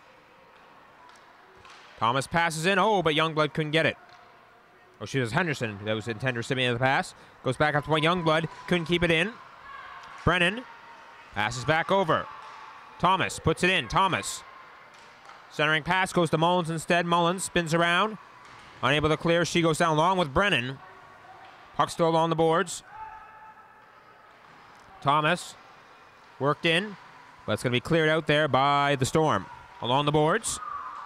Thomas passes in. Oh, but Youngblood couldn't get it. Oh, she was Henderson. That was the intended recipient of the pass. Goes back up to Youngblood. Couldn't keep it in. Brennan passes back over. Thomas puts it in. Thomas. Centering pass goes to Mullins instead. Mullins spins around. Unable to clear. She goes down along with Brennan. Puck still on the boards. Thomas worked in, but it's going to be cleared out there by the Storm. Along the boards.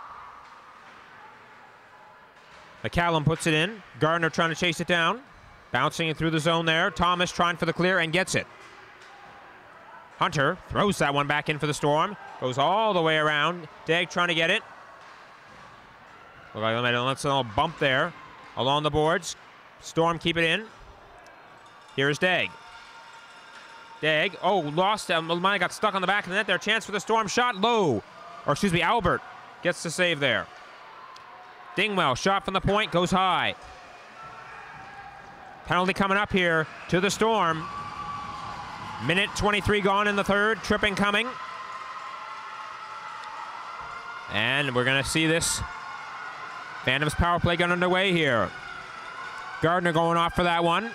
McCallum puts it in. Gardner trying to chase it down. Bouncing it through the zone there. Thomas trying for the clear and gets it. Hunter throws that one back in for the Storm. Goes all the way around. Degg trying to get it. Look like let's a little bump there. Along the boards. Storm keep it in. Here's Degg. Degg. Oh, lost. Mine got stuck on the back of the net there. Chance for the Storm. Shot low. Or excuse me, Albert gets the save there. Dingwell. Shot from the point. Goes high. Penalty coming up here to the Storm. Minute 23 gone in the third. Tripping coming. And we're going to see this Phantoms power play get underway here. Gardner going off for that one.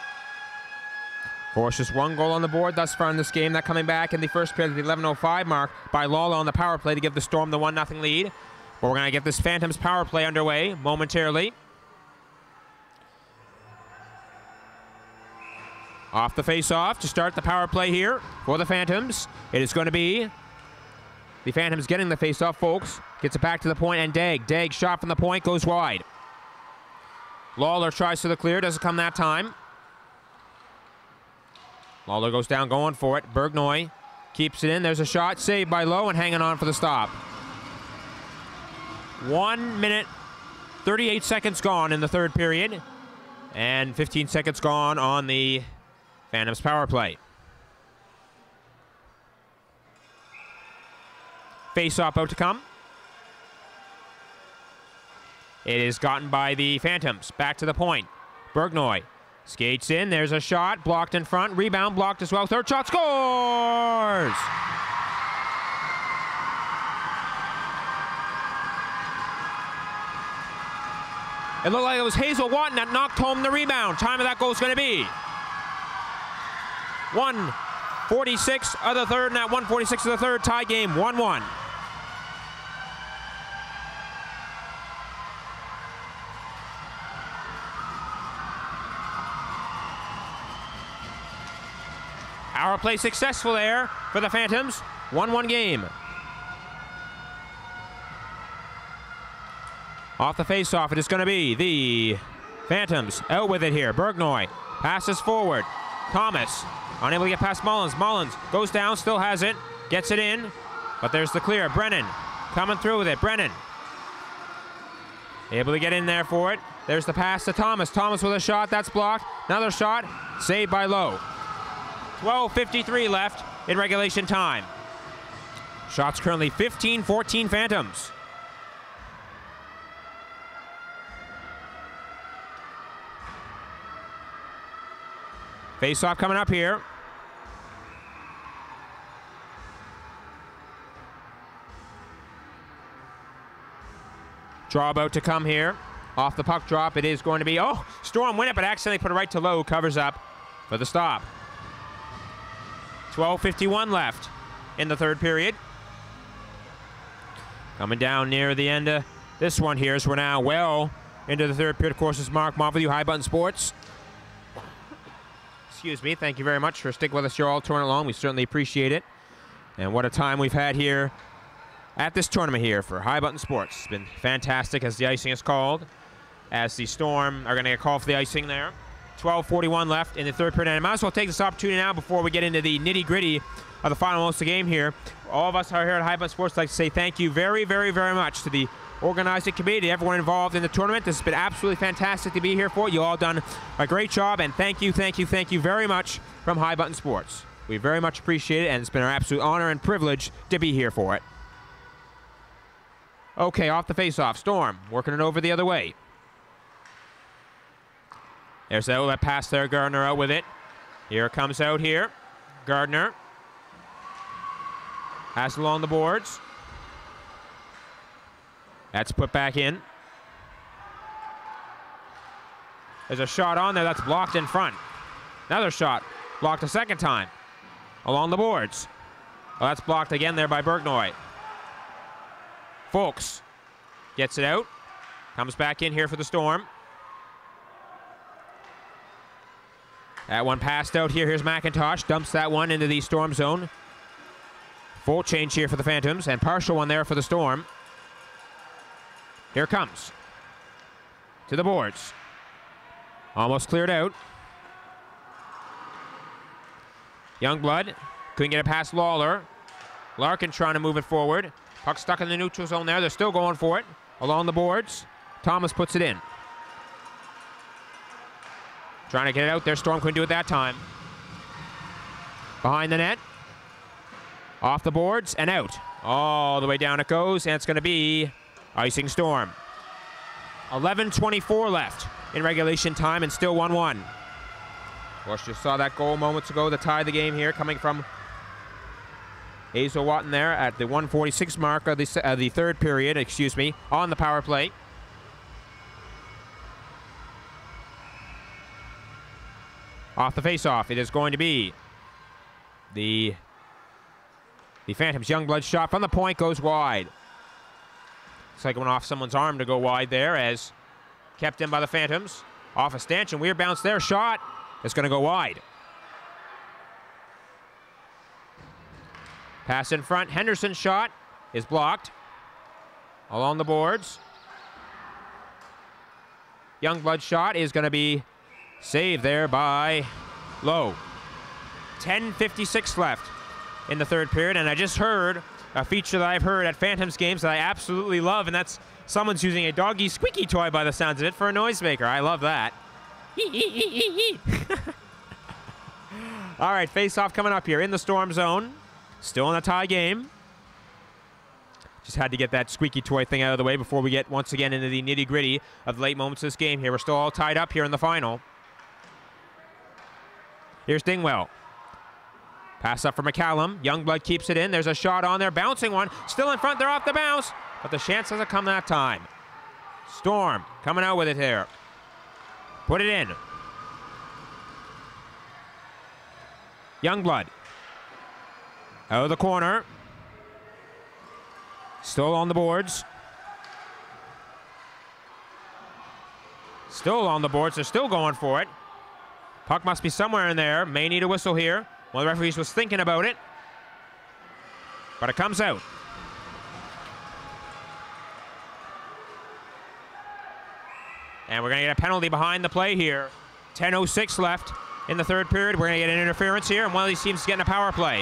Of course, just one goal on the board thus far in this game. That coming back in the first period at the 11:05 mark by Lawler on the power play to give the Storm the 1-0 lead. But we're going to get this Phantoms power play underway momentarily. Off the face-off to start the power play here for the Phantoms. It is going to be the Phantoms getting the face-off, folks. Gets it back to the point, and Degg. Degg shot from the point, goes wide. Lawler tries for the clear, doesn't come that time. Lawler goes down going for it. Bergnoy keeps it in. There's a shot, saved by Lowe, and hanging on for the stop. 1 minute, 38 seconds gone in the third period, and 15 seconds gone on the Phantoms power play. Face-off out to come. It is gotten by the Phantoms. Back to the point. Bergnoy skates in. There's a shot. Blocked in front. Rebound blocked as well. Third shot. Scores! It looked like it was Hazel Watton that knocked home the rebound. Time of that goal is going to be 1:46 of the third, and at 1:46 of the third, tie game 1-1. Power play successful there for the Phantoms. 1-1 game. Off the face-off, it is going to be the Phantoms out with it here. Bergnoy passes forward. Thomas unable to get past Mullins. Mullins goes down, still has it, gets it in, but there's the clear. Brennan coming through with it. Brennan able to get in there for it. There's the pass to Thomas. Thomas with a shot, that's blocked. Another shot, saved by Lowe. 12:53 left in regulation time. Shots currently 15-14 Phantoms. Face-off coming up here. Draw about to come here. Off the puck drop, it is going to be, oh, Storm win it, but accidentally put it right to Lowe. Covers up for the stop. 12:51 left in the third period. Coming down near the end of this one here, as we're now well into the third period. Of course, it's Mark Mott with you, High Button Sports. Excuse me. Thank you very much for sticking with us here all tournament long. We certainly appreciate it. And what a time we've had here at this tournament here for High Button Sports. It's been fantastic, as the icing is called, as the Storm are going to get called for the icing there. 12:41 left in the third period. And I might as well take this opportunity now before we get into the nitty-gritty of the final most of the game here. All of us are here at High Button Sports like to say thank you very, very, very much to the organizing committee, everyone involved in the tournament. This has been absolutely fantastic to be here for. You all done a great job, and thank you very much from High Button Sports. We very much appreciate it, and it's been our absolute honor and privilege to be here for it. Okay, off the face-off. Storm working it over the other way. There's that pass there. Gardner out with it. Here it comes out here. Gardner has it along the boards. That's put back in. There's a shot on there that's blocked in front. Another shot blocked a second time along the boards. Well, that's blocked again there by Bergnoy. Folks gets it out. Comes back in here for the Storm. That one passed out here. Here's McIntosh. Dumps that one into the Storm zone. Full change here for the Phantoms, and partial one there for the Storm. Here it comes. To the boards. Almost cleared out. Youngblood couldn't get it past Lawler. Larkin trying to move it forward. Puck stuck in the neutral zone there. They're still going for it. Along the boards. Thomas puts it in. Trying to get it out there. Storm couldn't do it that time. Behind the net. Off the boards and out. All the way down it goes, and it's going to be icing Storm. 11:24 left in regulation time, and still 1-1. Of course, just saw that goal moments ago to tie the game here, coming from Hazel Watton there at the 1:46 mark of the third period, on the power play. Off the face-off, it is going to be the Phantoms. Youngblood shot from the point goes wide. Looks like it went off someone's arm to go wide there, as kept in by the Phantoms. Off a stanchion, weird bounce there. Shot is going to go wide. Pass in front. Henderson's shot is blocked. Along the boards. Youngblood's shot is going to be saved there by Lowe. 10:56 left in the third period, and I just heard a feature that I've heard at Phantoms games that I absolutely love, and that's someone's using a doggy squeaky toy by the sounds of it for a noisemaker. I love that. All right, face-off coming up here in the Storm zone. Still in a tie game. Just had to get that squeaky toy thing out of the way before we get once again into the nitty-gritty of the late moments of this game here. We're still all tied up here in the final. Here's Dingwell. Pass up for McCallum. Youngblood keeps it in. There's a shot on there. Bouncing one. Still in front. They're off the bounce. But the chance doesn't come that time. Storm coming out with it here. Put it in. Youngblood. Out of the corner. Still on the boards. Still on the boards. They're still going for it. Puck must be somewhere in there. May need a whistle here. One of the referees was thinking about it. But it comes out. And we're going to get a penalty behind the play here. 10:06 left in the third period. We're going to get an interference here, and one of these teams is getting a power play.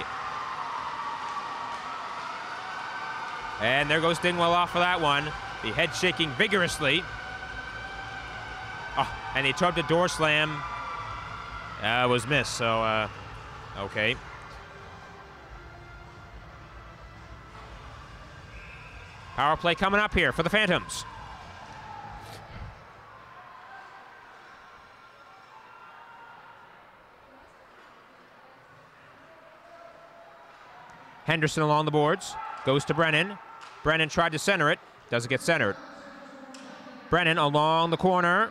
And there goes Dingwell off for that one. The head shaking vigorously. Oh, and he tried the door slam. Was missed, so, okay. Power play coming up here for the Phantoms. Henderson along the boards. Goes to Brennan. Brennan tried to center it. Doesn't get centered. Brennan along the corner.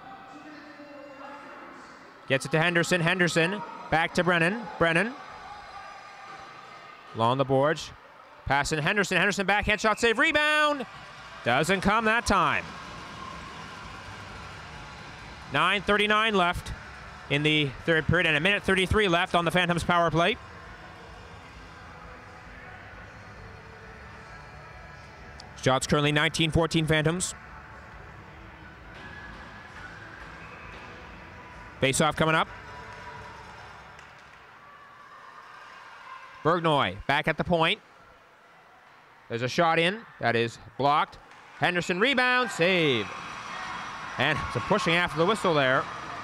Gets it to Henderson. Henderson back to Brennan. Brennan. Along the boards. Passing Henderson. Henderson backhand shot save. Rebound. Doesn't come that time. 9:39 left in the third period, and 1:33 left on the Phantoms power play. Shots currently 19-14 Phantoms. Face-off coming up. Bergnoy back at the point. There's a shot in. That is blocked. Henderson rebound, save. And some pushing after the whistle there.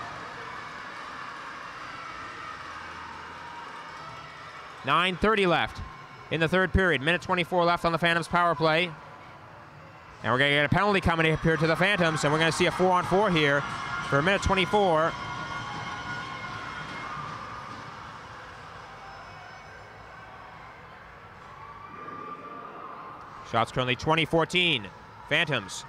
.9:30 left in the third period. Minute 24 left on the Phantoms power play. And we're going to get a penalty coming up here to the Phantoms, and we're going to see a 4-on-4 here for a minute 24. Shots currently 20-14. Phantoms.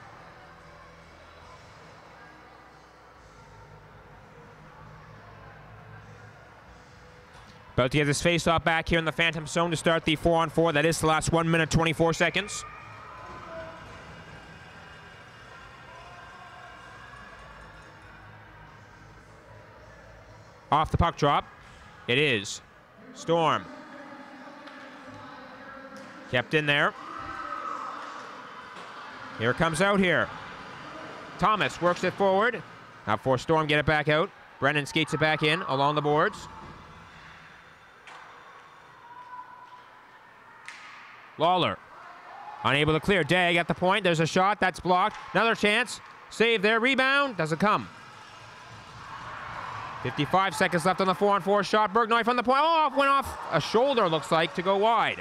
About to get this face-off back here in the Phantom zone to start the 4-on-4. That is the last 1 minute 24 seconds. Off the puck drop. It is Storm. Kept in there. Here it comes out here. Thomas works it forward. Now for Storm, get it back out. Brennan skates it back in along the boards. Lawler unable to clear. Dag at the point. There's a shot. That's blocked. Another chance. Save there. Rebound. Doesn't come. 55 seconds left on the 4-on-4 shot. Bergnoy from the point. Oh, went off a shoulder, looks like, to go wide.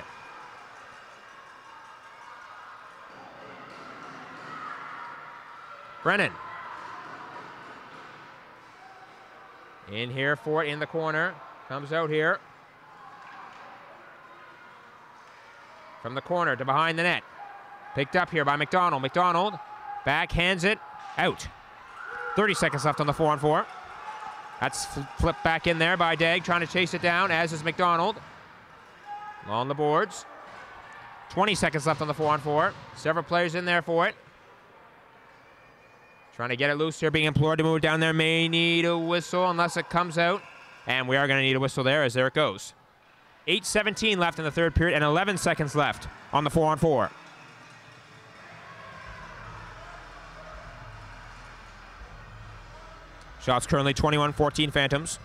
Brennan. In here for it in the corner. Comes out here. From the corner to behind the net. Picked up here by McDonald. McDonald backhands it out. 30 seconds left on the 4-on-4. That's flipped back in there by Dag, trying to chase it down, as is McDonald. On the boards. 20 seconds left on the 4-on-4. Several players in there for it. Trying to get it loose here, being implored to move down there. May need a whistle unless it comes out. And we are going to need a whistle there, as there it goes. 8:17 left in the third period and 11 seconds left on the 4-on-4. Shots currently 21-14 Phantoms.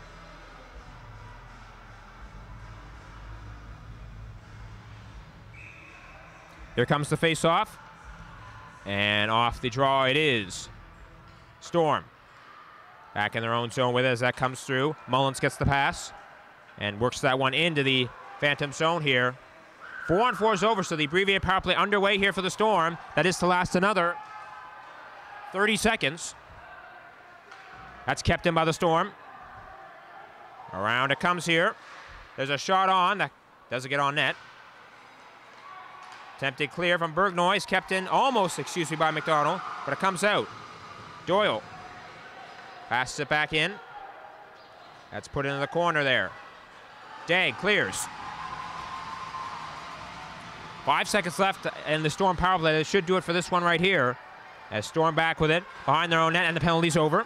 Here comes the face-off. And off the draw it is. Storm. Back in their own zone with it as that comes through. Mullins gets the pass and works that one into the Phantom zone here. 4-on-4 is over, so the abbreviated power play underway here for the Storm. That is to last another 30 seconds. That's kept in by the Storm. Around it comes here. There's a shot on. That doesn't get on net. Attempted clear from Bergnoy. Kept in almost, by McDonald. But it comes out. Doyle. Passes it back in. That's put into the corner there. Dag clears. 5 seconds left in the Storm power play. They should do it for this one right here. As Storm back with it. Behind their own net, and the penalty's over.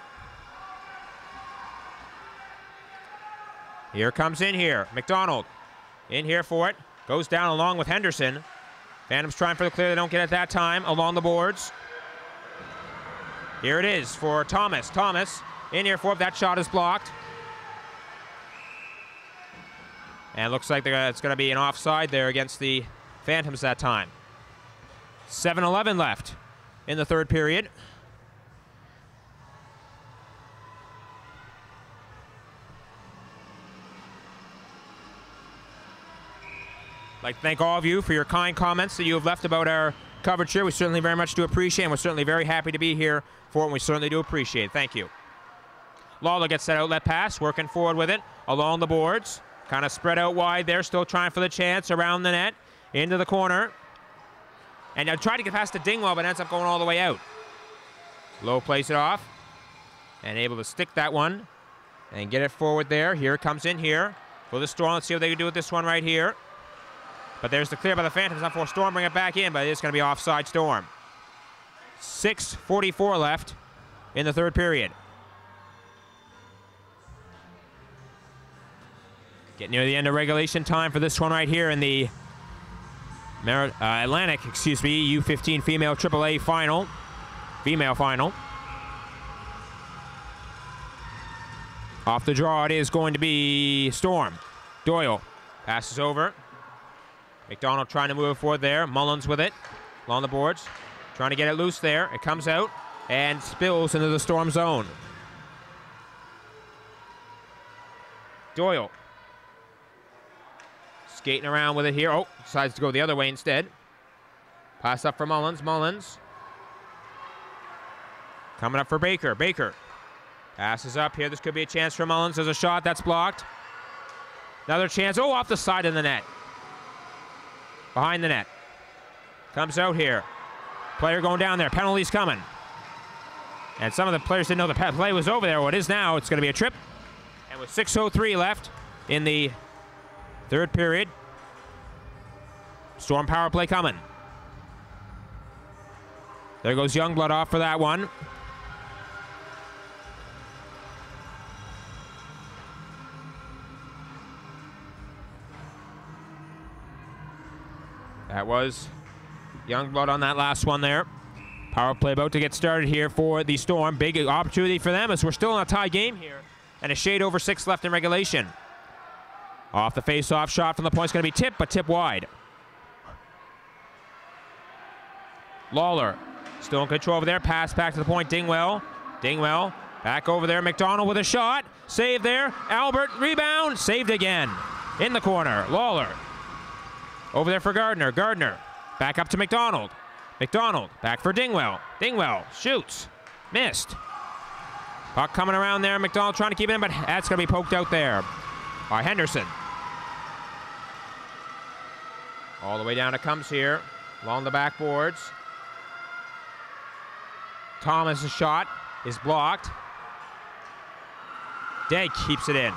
Here comes in here. McDonald in here for it. Goes down along with Henderson. Phantoms trying for the clear. They don't get it that time along the boards. Here it is for Thomas. Thomas in here for it. That shot is blocked. And it looks like it's going to be an offside there against the Phantoms that time. 7:11 left in the third period. I'd like to thank all of you for your kind comments that you have left about our coverage here. We certainly very much do appreciate it, and we're certainly very happy to be here for it, and we certainly do appreciate it. Thank you. Lawler gets that outlet pass, working forward with it along the boards. Kind of spread out wide there, still trying for the chance around the net, into the corner. And now tried to get past the Dingwall, but ends up going all the way out. Lowe plays it off, and able to stick that one and get it forward there. Here it comes in here for the Storm. Let's see what they can do with this one right here. But there's the clear by the Phantoms. Not for Storm, bring it back in, but it is going to be offside Storm. 6:44 left in the third period. Getting near the end of regulation time for this one right here in the Atlantic, U15 female AAA final. Female final. Off the draw, it is going to be Storm. Doyle passes over. McDonald trying to move it forward there. Mullins with it. along the boards. Trying to get it loose there. It comes out and spills into the Storm zone. Doyle. Skating around with it here. Oh, decides to go the other way instead. Pass up for Mullins. Mullins. Coming up for Baker. Baker. Passes up here. This could be a chance for Mullins. There's a shot that's blocked. Another chance. Oh, off the side of the net. Behind the net. Comes out here. Player going down there. Penalties coming. And some of the players didn't know the play was over there. What it is now, it's going to be a trip. And with 6:03 left in the third period, Storm power play coming. There goes Youngblood off for that one. That was Youngblood on that last one there. Power play about to get started here for the Storm. Big opportunity for them as we're still in a tie game here. And a shade over 6 left in regulation. Off the face-off shot from the point is going to be tipped, but tipped wide. Lawler still in control over there. Pass back to the point. Dingwell. Dingwell back over there. McDonald with a shot. Save there. Albert rebound. Saved again. In the corner. Lawler. Over there for Gardner. Gardner back up to McDonald. McDonald back for Dingwell. Dingwell shoots. Missed. Puck coming around there. McDonald trying to keep it in, but that's going to be poked out there by Henderson. All the way down it comes here. Along the backboards. Thomas' shot is blocked. Day keeps it in.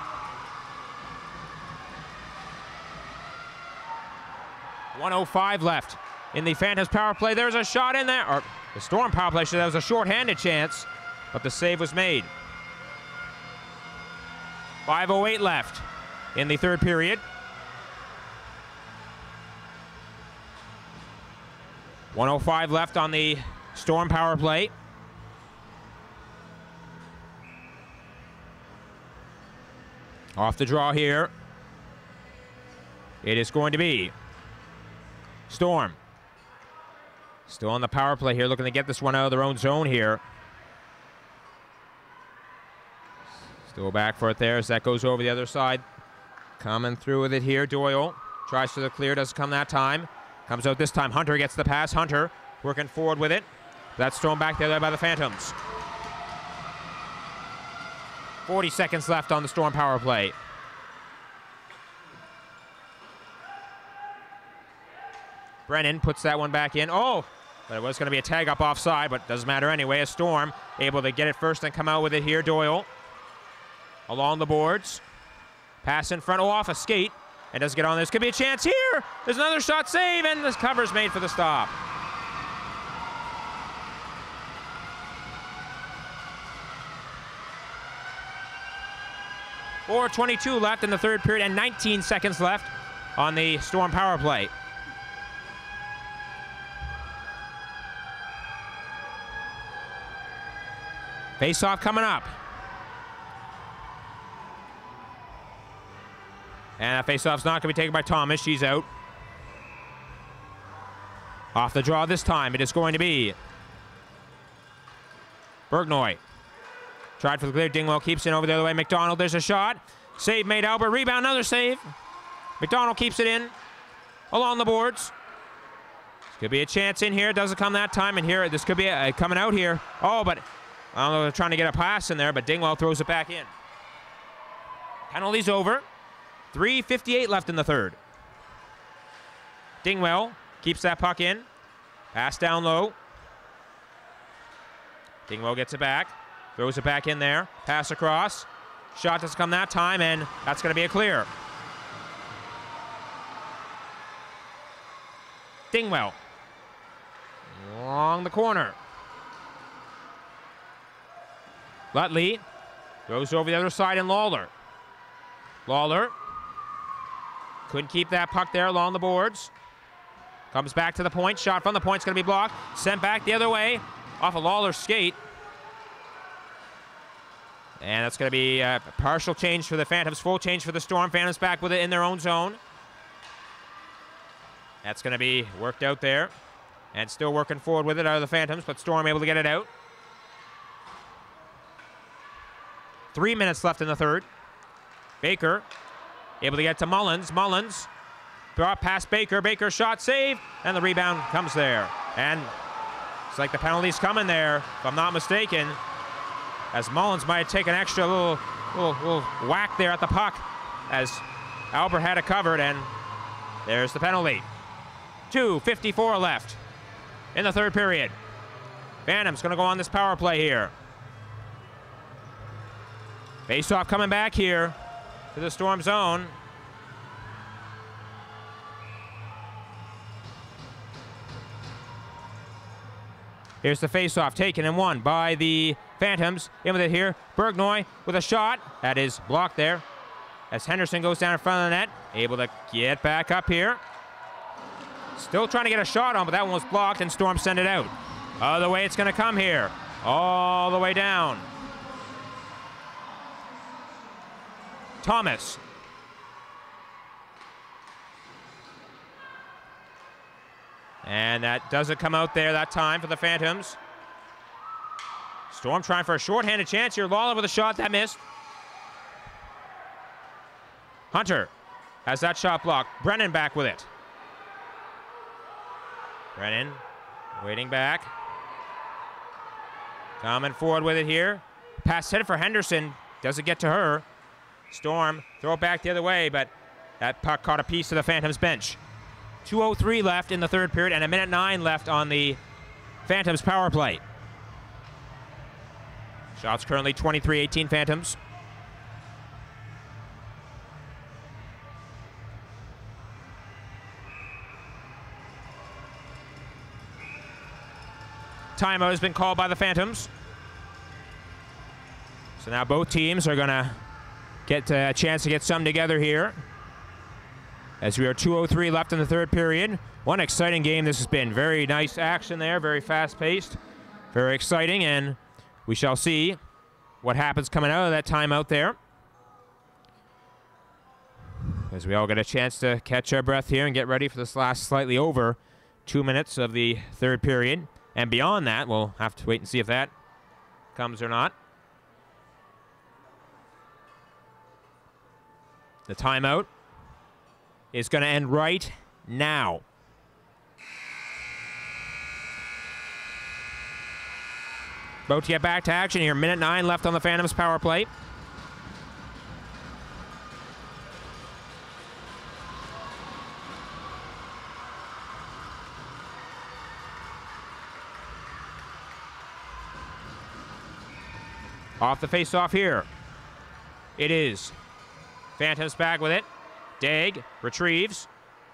.105 left in the Phantoms power play. There's a shot in there. Or the Storm power play. That was a short-handed chance, but the save was made. 5:08 left in the third period. 1:05 left on the Storm power play. Off the draw here. It is going to be Storm. Still on the power play here, looking to get this one out of their own zone here. Still back for it there as that goes over the other side. Coming through with it here. Doyle tries for the clear, doesn't come that time. Comes out this time. Hunter gets the pass. Hunter working forward with it. That's thrown back there by the Phantoms. 40 seconds left on the Storm power play. Brennan puts that one back in. Oh, but it was going to be a tag up offside, but doesn't matter anyway. A Storm able to get it first and come out with it here. Doyle along the boards. Pass in front. Oh, off a skate. And does get on. This could be a chance here. There's another shot save, and this cover's made for the stop. .422 left in the third period and 19 seconds left on the Storm power play. Face-off coming up. And that face-off's not going to be taken by Thomas. She's out. Off the draw this time. It is going to be Bergnoy. Tried for the clear. Dingwell keeps it over the other way. McDonald, there's a shot. Save made. Albert, rebound, another save. McDonald keeps it in. Along the boards. Could be a chance in here. Doesn't come that time. And here, this could be coming out here. Oh, but I don't know, they're trying to get a pass in there, but Dingwell throws it back in. Penalty's over. 3:58 left in the third. Dingwell keeps that puck in. Pass down low. Dingwell gets it back. Throws it back in there. Pass across. Shot doesn't come that time, and that's going to be a clear. Dingwell. Along the corner. Lutley goes over the other side, and Lawler. Lawler couldn't keep that puck there along the boards. Comes back to the point. Shot from the point's going to be blocked. Sent back the other way off of Lawler's skate. And that's going to be a partial change for the Phantoms. Full change for the Storm. Phantoms back with it in their own zone. That's going to be worked out there. And still working forward with it out of the Phantoms, but Storm able to get it out. 3 minutes left in the third. Baker able to get to Mullins. Mullins brought past Baker. Baker shot save, and the rebound comes there. And it's like the penalty's coming there, if I'm not mistaken, as Mullins might have taken an extra little whack there at the puck as Albert had it covered, and there's the penalty. 2:54 left in the third period. Phantoms going to go on this power play here. Face-off coming back here to the Storm zone. Here's the face-off taken and won by the Phantoms. In with it here. Bergnoy with a shot. That is blocked there as Henderson goes down in front of the net. Able to get back up here. Still trying to get a shot on, but that one was blocked, and Storm send it out. Other way it's going to come here. All the way down. Thomas. And that doesn't come out there that time for the Phantoms. Storm trying for a shorthanded chance here. Lawler with a shot that missed. Hunter has that shot blocked. Brennan back with it. Brennan waiting back. Coming forward with it here. Pass headed for Henderson. Doesn't get to her. Storm throw it back the other way, but that puck caught a piece of the Phantoms bench. 2:03 left in the third period and 1:09 left on the Phantoms power play. Shots currently 23-18 Phantoms. Timeout has been called by the Phantoms. So now both teams are going to get a chance to get some together here, as we are 2:03 left in the third period. One exciting game this has been. Very nice action there, very fast-paced, very exciting, and we shall see what happens coming out of that timeout there, as we all get a chance to catch our breath here and get ready for this last slightly over 2 minutes of the third period. And beyond that, we'll have to wait and see if that comes or not. The timeout is going to end right now. About to get back to action here. 1:09 left on the Phantoms power play. Off the face-off here. It is Phantoms back with it. Dag retrieves.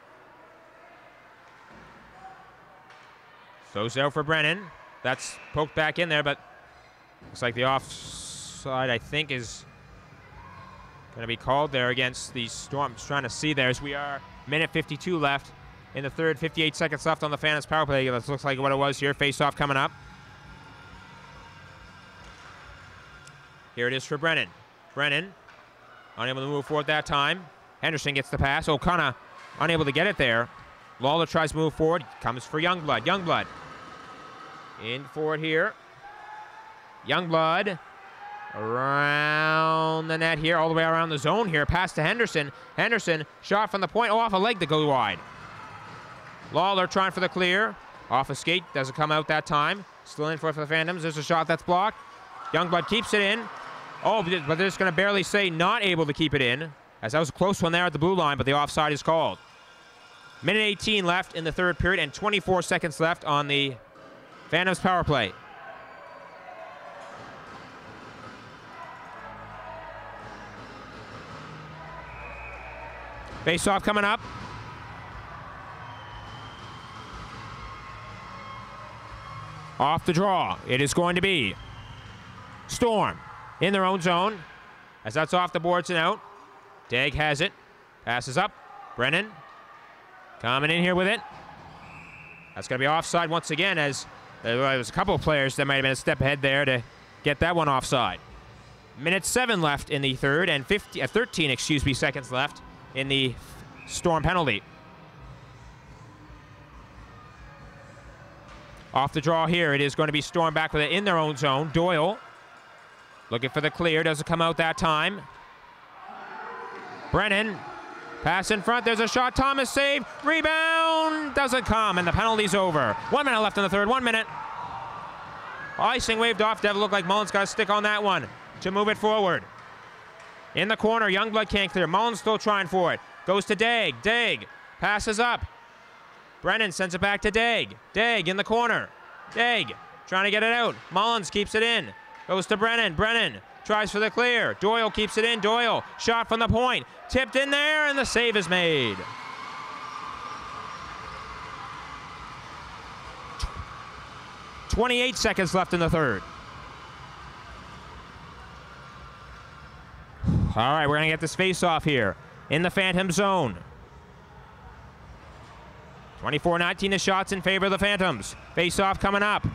Throws it out for Brennan. That's poked back in there, but looks like the offside, I think, is going to be called there against the Storm. Just trying to see there as we are 1:52 left in the third, 58 seconds left on the Phantoms power play. That looks like what it was here. Face-off coming up. Here it is for Brennan. Brennan unable to move forward that time. Henderson gets the pass. O'Connor unable to get it there. Lawler tries to move forward. Comes for Youngblood. Youngblood in for it here. Youngblood around the net here, all the way around the zone here. Pass to Henderson. Henderson shot from the point. Oh, off a leg to go wide. Lawler trying for the clear. Off a skate. Doesn't come out that time. Still in for it for the Phantoms. There's a shot that's blocked. Youngblood keeps it in. Oh, but they're just going to barely say not able to keep it in, as that was a close one there at the blue line, but the offside is called. 1:18 left in the third period and 24 seconds left on the Phantoms power play. Face-off coming up. Off the draw. It is going to be Storm in their own zone, as that's off the boards and out. Dag has it. Passes up. Brennan coming in here with it. That's going to be offside once again, as there was a couple of players that might have been a step ahead there to get that one offside. 1:07 left in the third and 13 seconds left in the Storm penalty. Off the draw here, it is going to be Storm back with it in their own zone. Doyle looking for the clear, doesn't come out that time. Brennan, pass in front, there's a shot, Thomas save, rebound, doesn't come, and the penalty's over. 1 minute left in the third, 1 minute. Icing waved off, Devil looked like Mullins got a stick on that one to move it forward. In the corner, Youngblood can't clear, Mullins still trying for it. Goes to Daig, Daig passes up. Brennan sends it back to Daig. Daig in the corner. Daig trying to get it out. Mullins keeps it in. Goes to Brennan. Brennan tries for the clear. Doyle keeps it in. Doyle shot from the point. Tipped in there, and the save is made. .28 seconds left in the third. All right, we're going to get this face-off here in the Phantom zone. 24-19 the shots in favor of the Phantoms. Face-off coming up.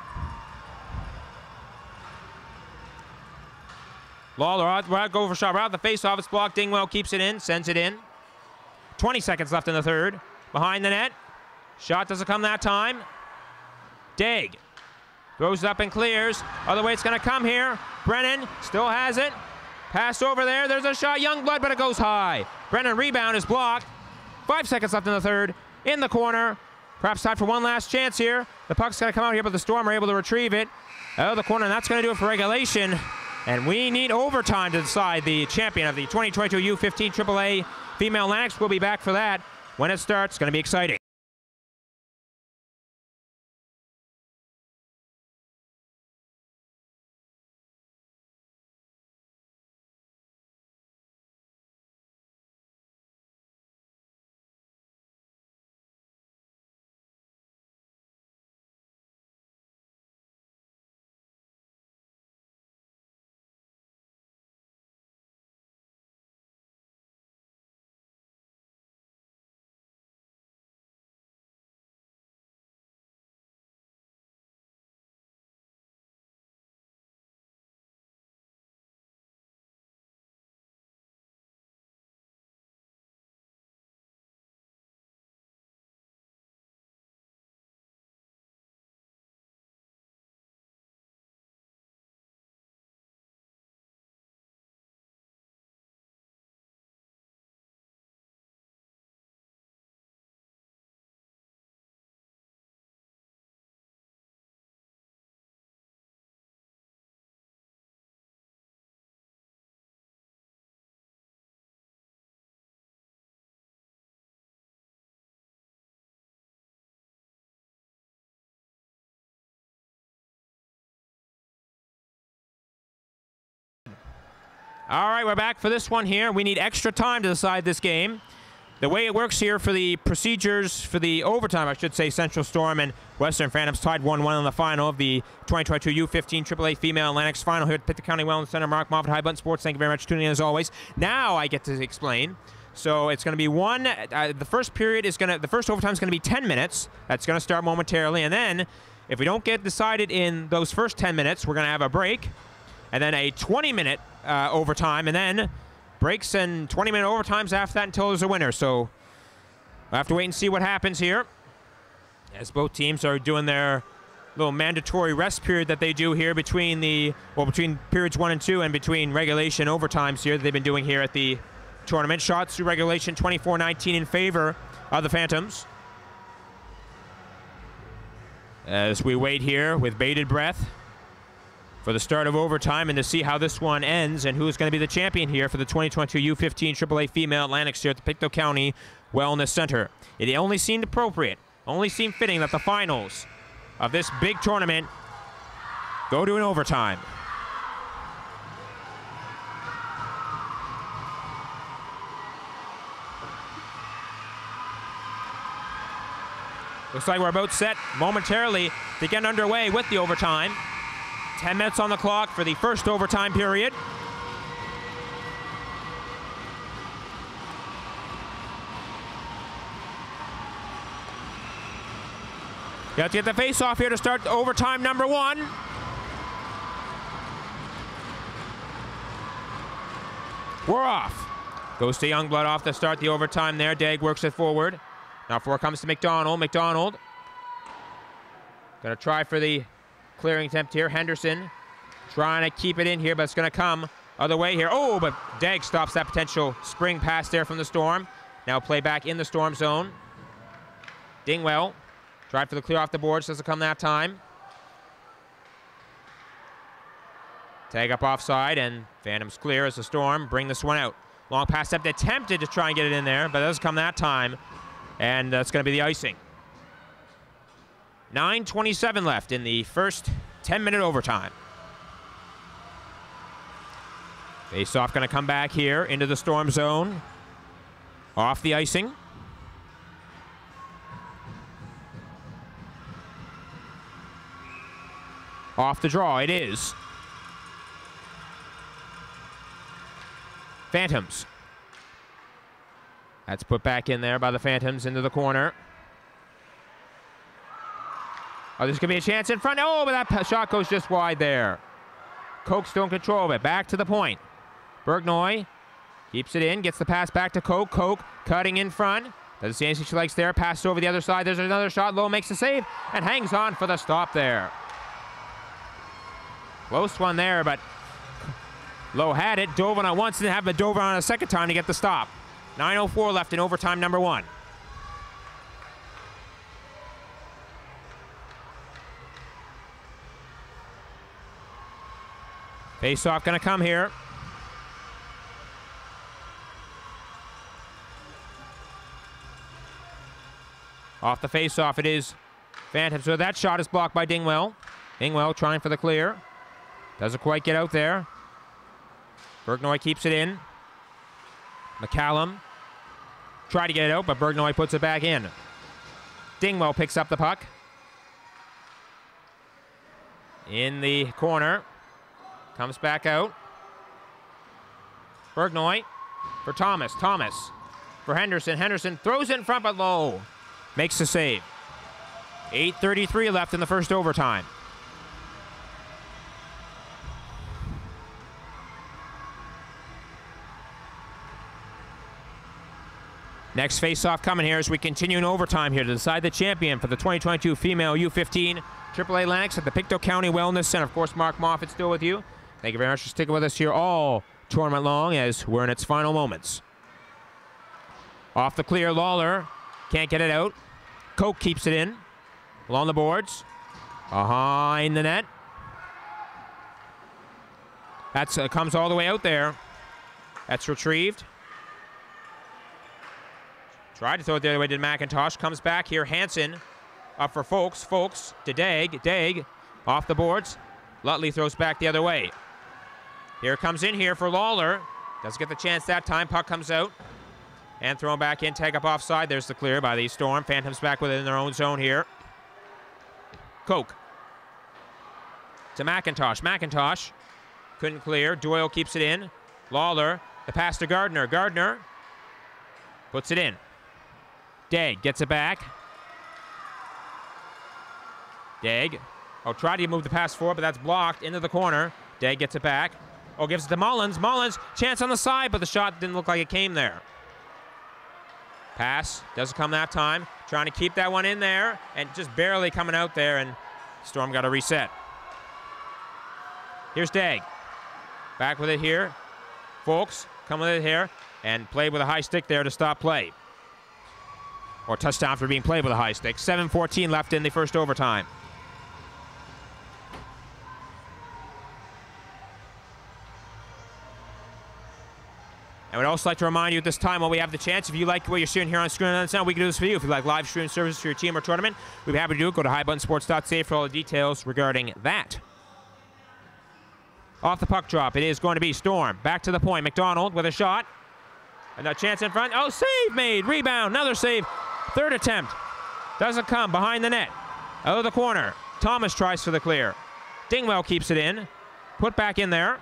Lawler go for a shot. Right out the face-off. It's blocked. Dingwell keeps it in. Sends it in. 20 seconds left in the third. Behind the net. Shot doesn't come that time. Daig throws it up and clears. Other way it's going to come here. Brennan still has it. Pass over there. There's a shot. Youngblood, but it goes high. Brennan rebound is blocked. 5 seconds left in the third. In the corner. Perhaps time for one last chance here. The puck's going to come out here, but the Storm are able to retrieve it out of the corner, and that's going to do it for regulation. And we need overtime to decide the champion of the 2022 U15 AAA Female Lennox. We'll be back for that when it starts. It's going to be exciting. All right, we're back for this one here. We need extra time to decide this game. The way it works here for the procedures for the overtime, I should say, Central Storm and Western Phantoms tied 1-1 in the final of the 2022 U15 AAA Female Lennox final here at Pitt County Wellness Center. Mark Moffat, High Button Sports. Thank you very much for tuning in as always. Now I get to explain. So it's going to be the first period is the first overtime is going to be 10 minutes. That's going to start momentarily, and then if we don't get decided in those first 10 minutes, we're going to have a break, and then a 20-minute overtime, and then breaks and 20-minute overtimes after that until there's a winner. So we'll have to wait and see what happens here as both teams are doing their little mandatory rest period that they do here between between periods 1 and 2 and between regulation overtimes here that they've been doing here at the tournament. Shots through regulation 24-19 in favor of the Phantoms. As we wait here with bated breath for the start of overtime and to see how this one ends and who's going to be the champion here for the 2022 U15 AAA Female Atlantics here at the Pictou County Wellness Center. It only seemed appropriate, only seemed fitting that the finals of this big tournament go to an overtime. Looks like we're about set momentarily to get underway with the overtime. 10 minutes on the clock for the first overtime period. You have to get the face-off here to start overtime number 1. We're off. Goes to Youngblood off to start the overtime there. Daig works it forward. Now forward comes to McDonald. McDonald Going to try for the clearing attempt here. Henderson trying to keep it in here, but it's going to come other way here. Oh, but Degg stops that potential spring pass there from the Storm. Now play back in the Storm zone. Dingwell tried for the clear off the boards. Doesn't come that time. Tag up offside, and Phantoms clear as the Storm bring this one out. Long pass up, attempted to try and get it in there, but it doesn't come that time. And that's going to be the icing. 9:27 left in the first 10-minute overtime. Face-off going to come back here into the Storm zone. Off the icing. Off the draw, it is. Phantoms. That's put back in there by the Phantoms into the corner. Oh, there's going to be a chance in front. Oh, but that shot goes just wide there. Koch still in control of it. Back to the point. Bergnoy keeps it in, gets the pass back to Koch. Koch cutting in front. Doesn't see anything she likes there. Passes over the other side. There's another shot. Lowe makes the save and hangs on for the stop there. Close one there, but Lowe had it. Dove on it once, didn't have it dove on a second time to get the stop. 9:04 left in overtime number 1. Face-off going to come here. Off the face-off, it is Phantom. So that shot is blocked by Dingwell. Dingwell trying for the clear. Doesn't quite get out there. Bergnoy keeps it in. McCallum tried to get it out, but Bergnoy puts it back in. Dingwell picks up the puck. In the corner. Comes back out. Bergnoy for Thomas. Thomas for Henderson. Henderson throws it in front, but Lowe makes the save. 8:33 left in the first overtime. Next face-off coming here as we continue in overtime here to decide the champion for the 2022 female U15 AAA Lennox at the Pictou County Wellness Center. Of course, Mark Moffat still with you. Thank you very much for sticking with us here all tournament long as we're in its final moments. Off the clear, Lawler can't get it out. Koch keeps it in along the boards. Behind the net. That's comes all the way out there. That's retrieved. Tried to throw it the other way, did McIntosh. Comes back here, Hansen up for Folks. Folks to Degg. Degg off the boards. Lutley throws back the other way. Here comes in here for Lawler. Doesn't get the chance that time. Puck comes out. And thrown back in, tag up offside. There's the clear by the Storm. Phantoms back within their own zone here. Koch to McIntosh. McIntosh couldn't clear. Doyle keeps it in. Lawler, the pass to Gardner. Gardner puts it in. Degg gets it back. Degg. Oh, tried to move the pass forward, but that's blocked into the corner. Degg gets it back. Oh, gives it to Mullins. Mullins, chance on the side, but the shot didn't look like it came there. Pass doesn't come that time. Trying to keep that one in there and just barely coming out there, and Storm got a reset. Here's Degg. Back with it here. Folks coming with it here and played with a high stick there to stop play. Or touchdown for being played with a high stick. 7:14 left in the first overtime. I would also like to remind you at this time while we have the chance, if you like what you're seeing here on screen and now, we can do this for you. If you like live stream services for your team or tournament, we'd be happy to do it. Go to highbuttonsports.ca for all the details regarding that. Off the puck drop, it is going to be Storm. Back to the point. McDonald with a shot. And a chance in front. Oh, save made. Rebound. Another save. Third attempt. Doesn't come. Behind the net. Out of the corner. Thomas tries for the clear. Dingwell keeps it in. Put back in there.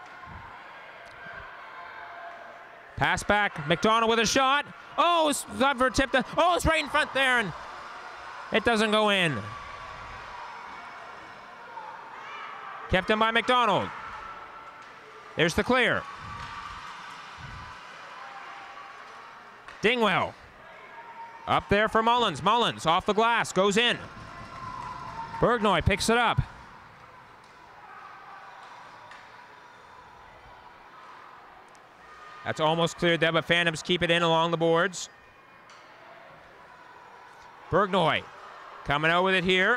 Pass back. McDonald with a shot. Oh, it's tipped. Oh, it's right in front there, and it doesn't go in. Kept in by McDonald. There's the clear. Dingwell. Up there for Mullins. Mullins off the glass. Goes in. Bergnoy picks it up. That's almost cleared there, but Phantoms keep it in along the boards. Bergnoy coming out with it here.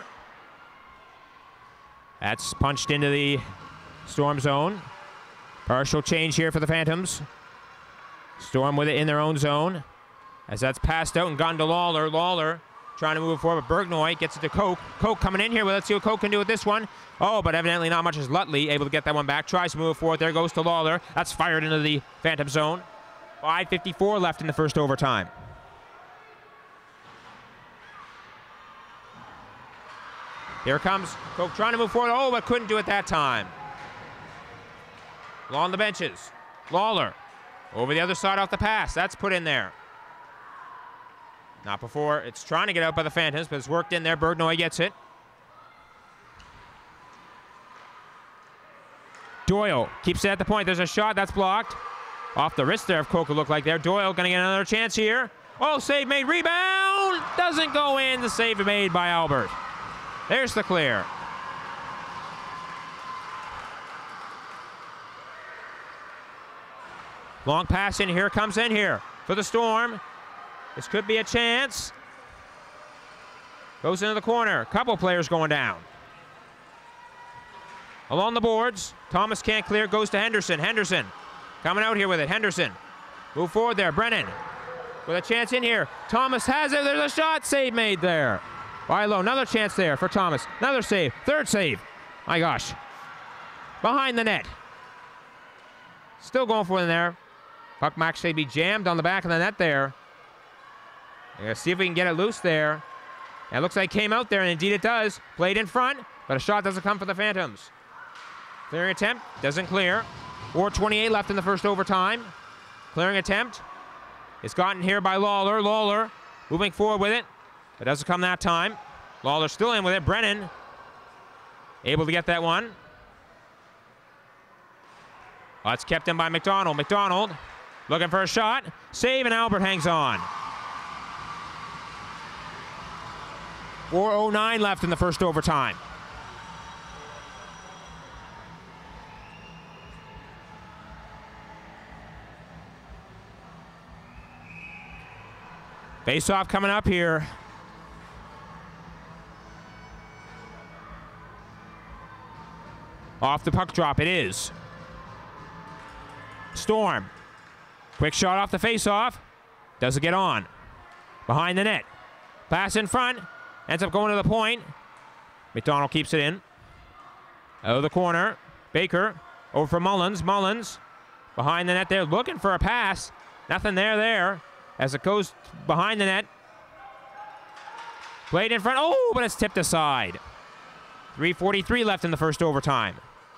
That's punched into the Storm zone. Partial change here for the Phantoms. Storm with it in their own zone. As that's passed out and gone to Lawler. Lawler trying to move forward. Bergnoy gets it to Koch. Koch coming in here. Well, let's see what Koch can do with this one. Oh, but evidently not much as Lutley able to get that one back. Tries to move forward. There goes to Lawler. That's fired into the Phantom zone. 5:54 left in the first overtime. Here comes Koch trying to move forward. Oh, but couldn't do it that time. Along the benches. Lawler over the other side off the pass. That's put in there. Not before. It's trying to get out by the Phantoms, but it's worked in there. Bergnoy gets it. Doyle keeps it at the point. There's a shot. That's blocked. Off the wrist there of Koch, it looked like there. Doyle going to get another chance here. Oh, save made. Rebound. Doesn't go in. The save made by Albert. There's the clear. Long pass in here. Comes in here for the Storm. This could be a chance. Goes into the corner. Couple players going down. Along the boards. Thomas can't clear. Goes to Henderson. Henderson coming out here with it. Henderson. Move forward there. Brennan with a chance in here. Thomas has it. There's a shot. Save made there by Lowe. Another chance there for Thomas. Another save. Third save. My gosh. Behind the net. Still going for it in there. Puck might actually be jammed on the back of the net there. Let's see if we can get it loose there. It looks like it came out there, and indeed it does. Played in front, but a shot doesn't come for the Phantoms. Clearing attempt, doesn't clear. 4:28 left in the first overtime. Clearing attempt. It's gotten here by Lawler. Lawler moving forward with it. It doesn't come that time. Lawler still in with it. Brennan able to get that one. Oh, it's kept in by McDonald. McDonald looking for a shot. Save, and Albert hangs on. 4:09 left in the first overtime. Face-off coming up here. Off the puck drop, it is. Storm. Quick shot off the face-off. Doesn't get on. Behind the net. Pass in front. Ends up going to the point. McDonald keeps it in. Out of the corner. Baker over for Mullins. Mullins behind the net there looking for a pass. Nothing there as it goes behind the net. Played in front. Oh, but it's tipped aside. 3:43 left in the first overtime.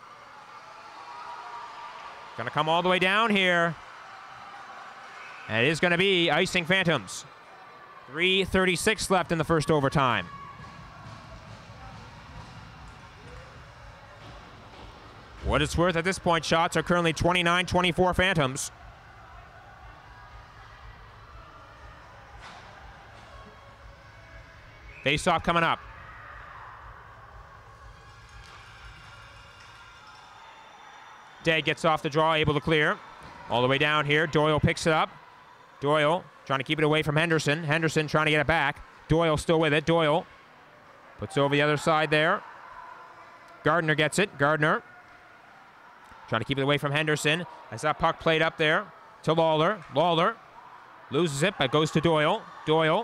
Going to come all the way down here. And it is going to be icing Phantoms. 3:36 left in the first overtime. What it's worth at this point, shots are currently 29-24 Phantoms. Face-off coming up. Day gets off the draw, able to clear. All the way down here. Doyle picks it up. Doyle trying to keep it away from Henderson. Henderson trying to get it back. Doyle still with it. Doyle puts it over the other side there. Gardner gets it. Gardner trying to keep it away from Henderson. As that puck played up there to Lawler. Lawler loses it, but goes to Doyle. Doyle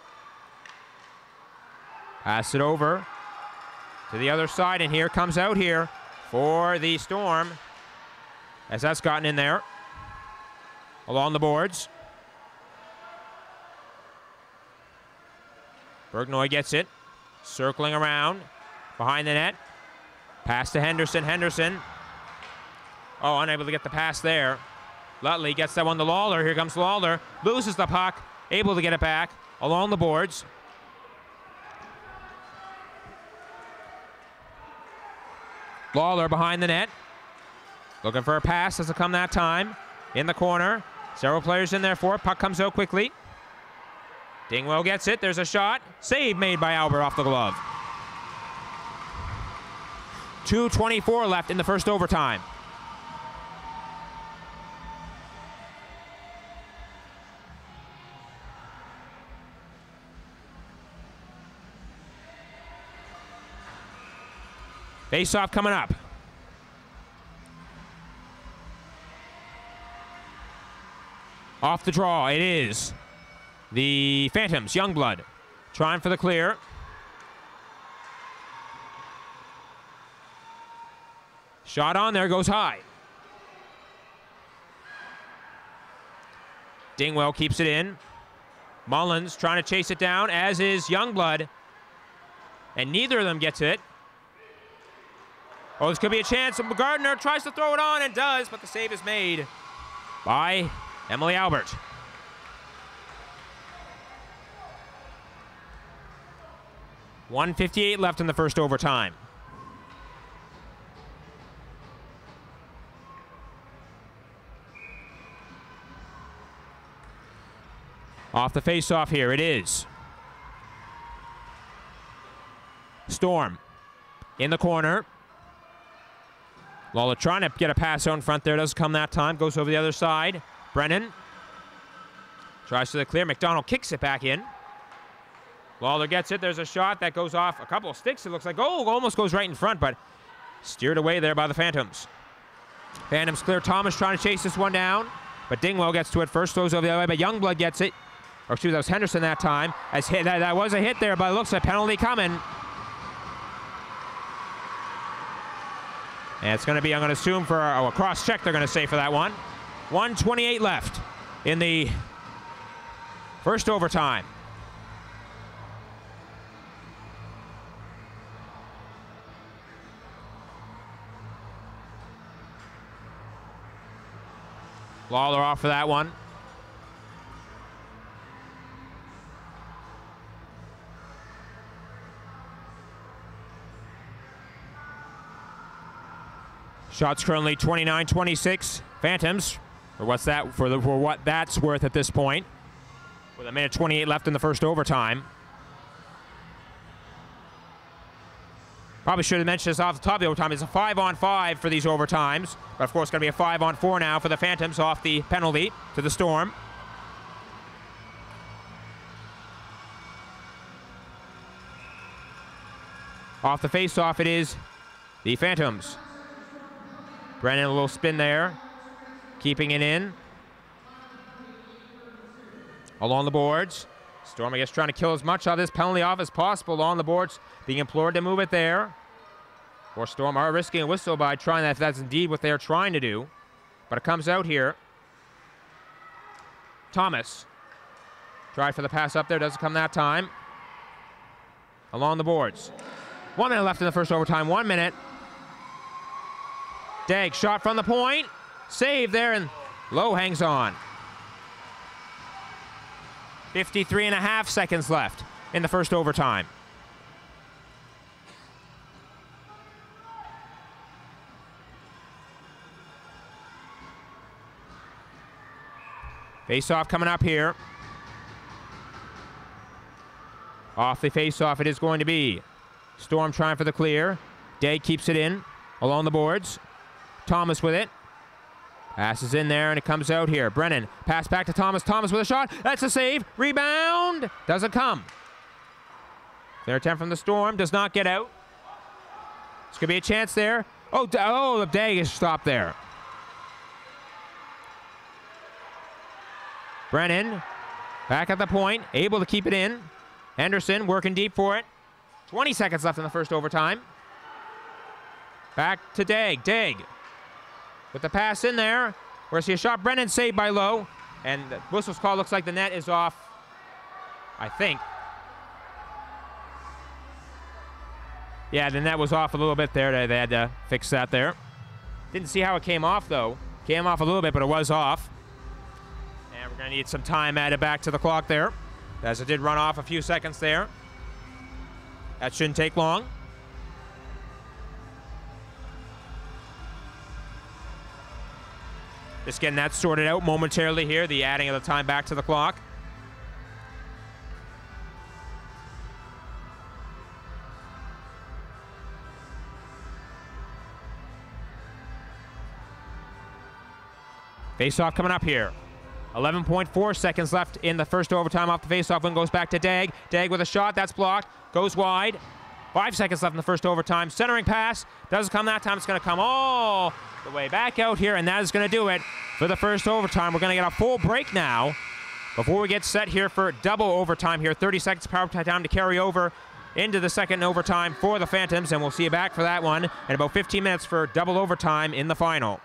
pass it over to the other side, and here comes out here for the Storm as that's gotten in there along the boards. Bergnoy gets it, circling around behind the net. Pass to Henderson. Henderson, oh, unable to get the pass there. Lutley gets that one to Lawler. Here comes Lawler, loses the puck, able to get it back along the boards. Lawler behind the net. Looking for a pass. Doesn't come that time. In the corner. Several players in there for it. Puck comes out quickly. Dingwell gets it. There's a shot. Save made by Albert off the glove. 2:24 left in the first overtime. Face-off coming up. Off the draw, it is the Phantoms, Youngblood, trying for the clear. Shot on there, goes high. Dingwell keeps it in. Mullins trying to chase it down, as is Youngblood. And neither of them gets it. Oh, this could be a chance. Gardner tries to throw it on and does, but the save is made by Emily Albert. .158 left in the first overtime. Off the face-off here, it is Storm in the corner. Lawler trying to get a pass out in front there. Doesn't come that time. Goes over the other side. Brennan tries to the clear. McDonald kicks it back in. Lawler gets it. There's a shot that goes off a couple of sticks. It looks like, oh, almost goes right in front, but steered away there by the Phantoms. Phantoms clear. Thomas trying to chase this one down, but Dingwell gets to it first. Throws over the other way, but Youngblood gets it. Or excuse me, that was Henderson that time. As hit, that was a hit there, but it looks like a penalty coming. And it's going to be, I'm going to assume, for a cross-check they're going to say for that one. 1:28 left in the first overtime. Lawler off for that one. Shots currently 29-26. Phantoms, for what's that for what that's worth at this point, with 1:28 left in the first overtime. Probably should have mentioned this off the top of the overtime. It's a 5-on-5 for these overtimes, but of course, going to be a 5-on-4 now for the Phantoms off the penalty to the Storm. Off the face-off, it is the Phantoms. Brennan, a little spin there, keeping it in. Along the boards. Storm, I guess, trying to kill as much of this penalty off as possible along the boards, being implored to move it there. Or Storm are risking a whistle by trying that, if that's indeed what they're trying to do. But it comes out here. Thomas tried for the pass up there, doesn't come that time. Along the boards. 1 minute left in the first overtime, 1 minute. Dagg shot from the point, save there, and Lowe hangs on. 53.5 seconds left in the first overtime. Face-off coming up here. Off the face-off it is going to be Storm trying for the clear. Dagg keeps it in along the boards. Thomas with it. Passes in there, and it comes out here. Brennan, pass back to Thomas. Thomas with a shot. That's a save. Rebound. Doesn't come. Their attempt from the Storm does not get out. This could be a chance there. Oh, the Dagg is stopped there. Brennan, back at the point, able to keep it in. Henderson working deep for it. 20 seconds left in the first overtime. Back to Dagg. Dagg with the pass in there. We're see a shot. Brennan saved by Lowe. And the whistle's call. Looks like the net is off, I think. Yeah, the net was off a little bit there. They had to fix that there. Didn't see how it came off, though. Came off a little bit, but it was off. And we're going to need some time added back to the clock there, as it did run off a few seconds there. That shouldn't take long. Just getting that sorted out momentarily here, the adding of the time back to the clock. Face-off coming up here. 11.4 seconds left in the first overtime off the face-off. Win goes back to Dag. Dag with a shot. That's blocked. Goes wide. 5 seconds left in the first overtime. Centering pass. Doesn't come that time. It's going to come all the way back out here, and that is going to do it for the first overtime. We're going to get a full break now before we get set here for double overtime here. 30 seconds power time to carry over into the second overtime for the Phantoms, and we'll see you back for that one in about 15 minutes for double overtime in the final.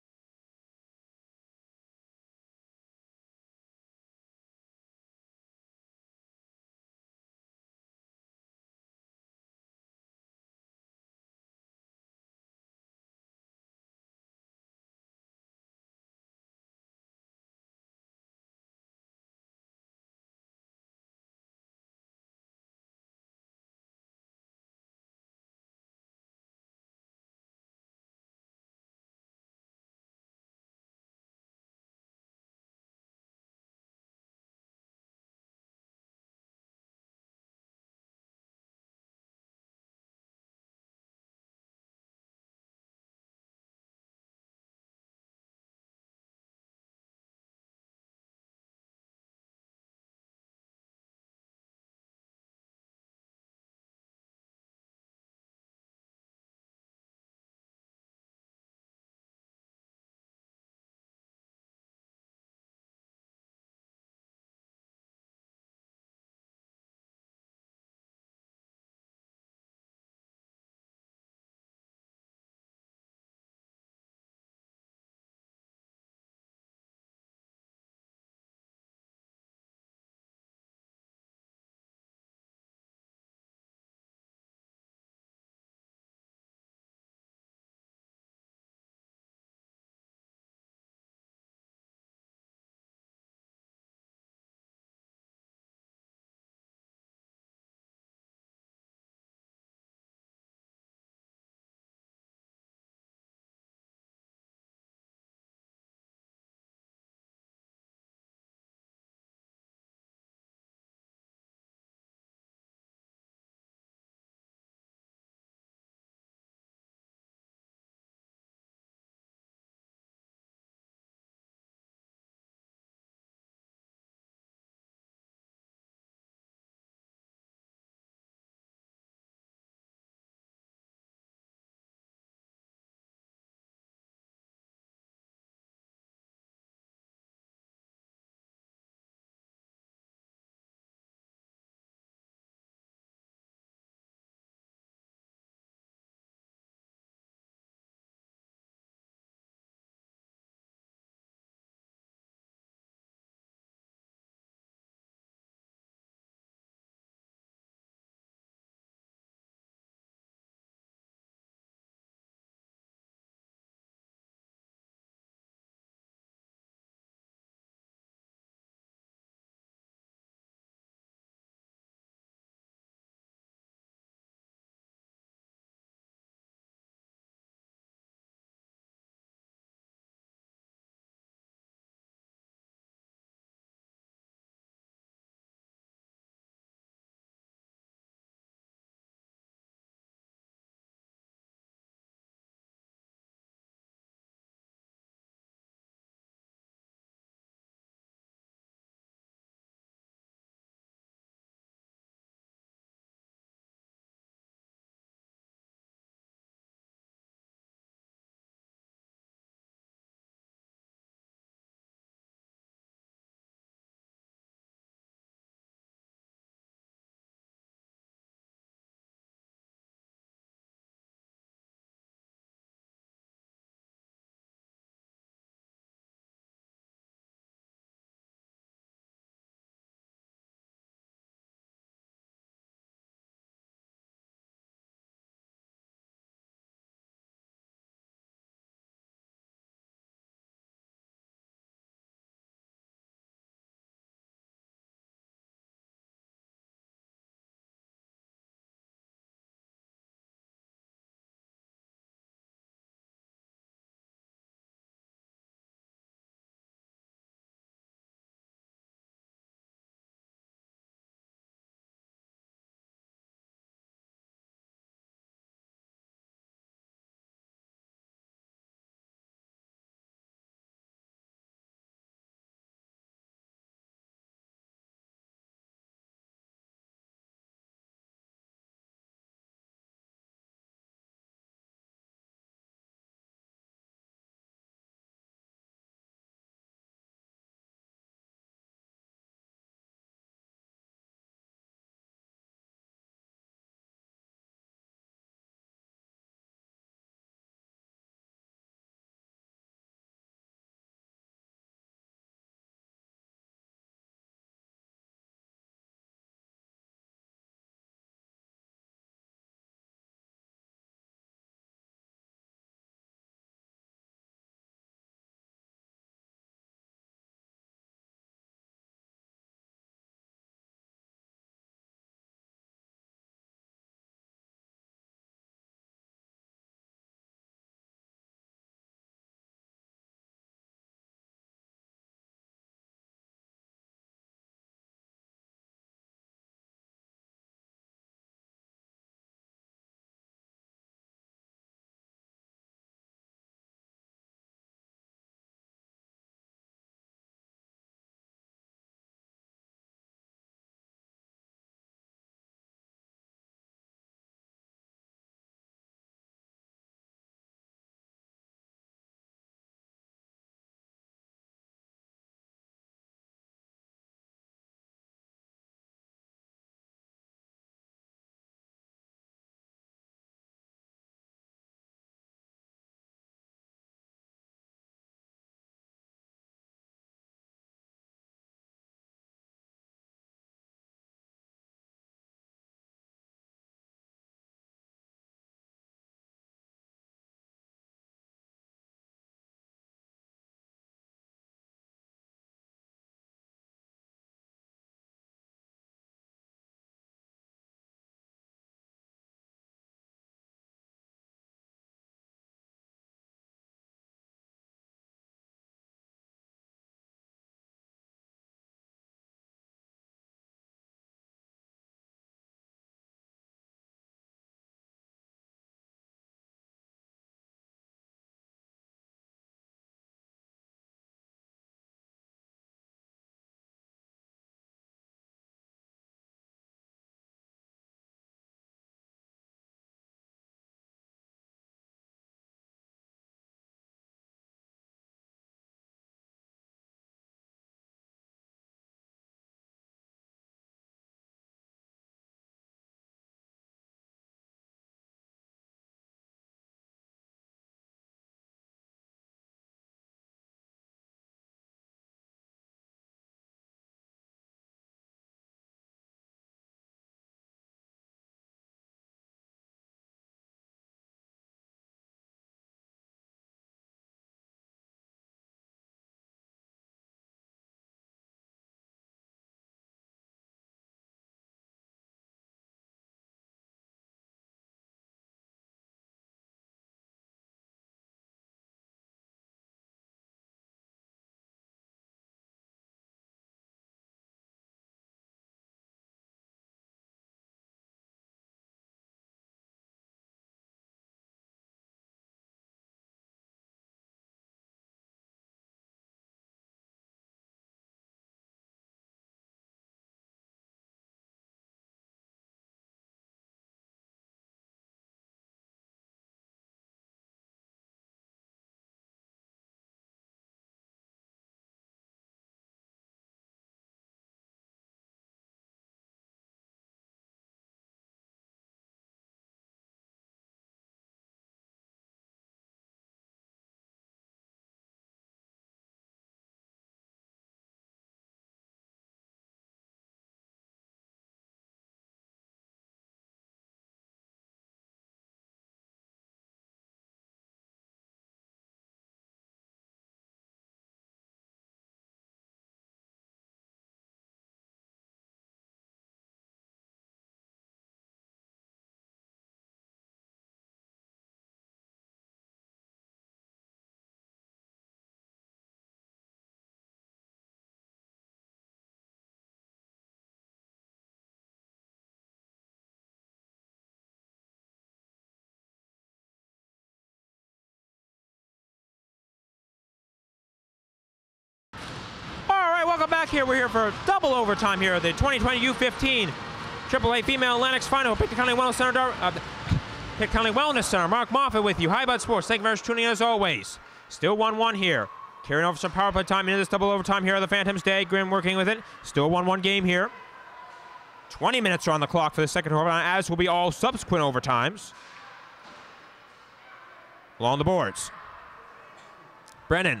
Welcome back here. We're here for double overtime here at the 2020 U15 AAA Female Athletics Final. Pick the County Wellness Center. Pick County Wellness Center. Mark Moffat with you. High Bud Sports. Thank you very much for tuning in as always. Still 1-1 here. Carrying over some power play time into this double overtime here at the Phantoms. Day Grimm working with it. Still 1-1 game here. 20 minutes are on the clock for the second overtime, as will be all subsequent overtimes. Along the boards. Brennan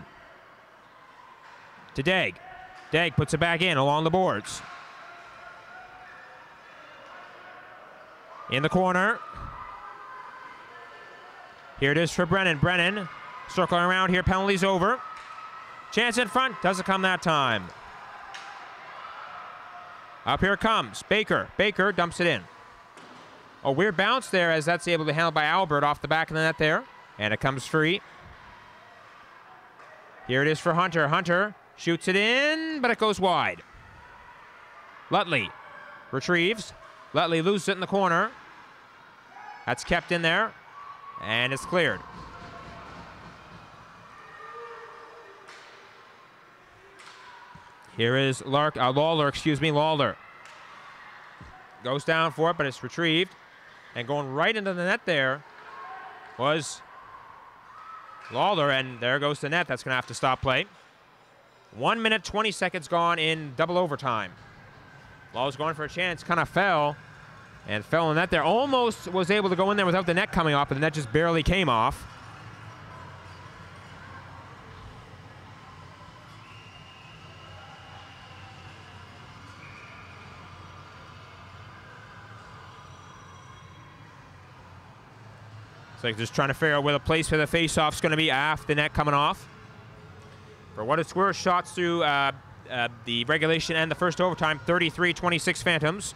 to Dag. Dag puts it back in along the boards. In the corner. Here it is for Brennan. Brennan circling around here. Penalties over. Chance in front. Doesn't come that time. Up here it comes. Baker. Baker dumps it in. A weird bounce there as that's able to be handled by Albert off the back of the net there. And it comes free. Here it is for Hunter. Hunter shoots it in, but it goes wide. Lutley retrieves. Lutley loses it in the corner. That's kept in there. And it's cleared. Here is Lawler. Lawler. Goes down for it, but it's retrieved. And going right into the net there was Lawler, and there goes the net. That's going to have to stop play. 1 minute, 20 seconds gone in double overtime. Lawler's going for a chance, kind of fell, and fell in the net there. Almost was able to go in there without the net coming off, but the net just barely came off. It's like just trying to figure out where the place for the face-off's going to be after the net coming off. For what it's worth, shots through the regulation and the first overtime, 33-26 Phantoms.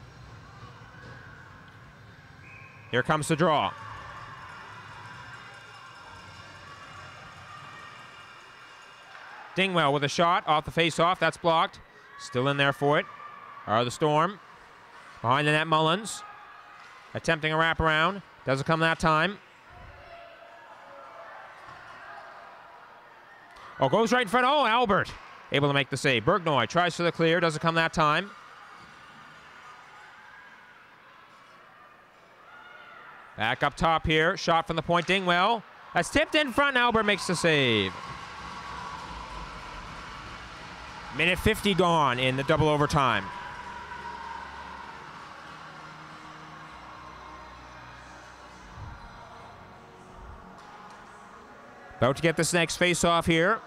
Here comes the draw. Dingwell with a shot off the face-off. That's blocked. Still in there for it. Are the Storm. Behind the net, Mullins. Attempting a wraparound. Doesn't come that time. Oh, goes right in front. Oh, Albert able to make the save. Bergnoy tries for the clear. Doesn't come that time. Back up top here. Shot from the point. Dingwell. That's tipped in front. Albert makes the save. Minute 50 gone in the double overtime. About to get this next face-off here.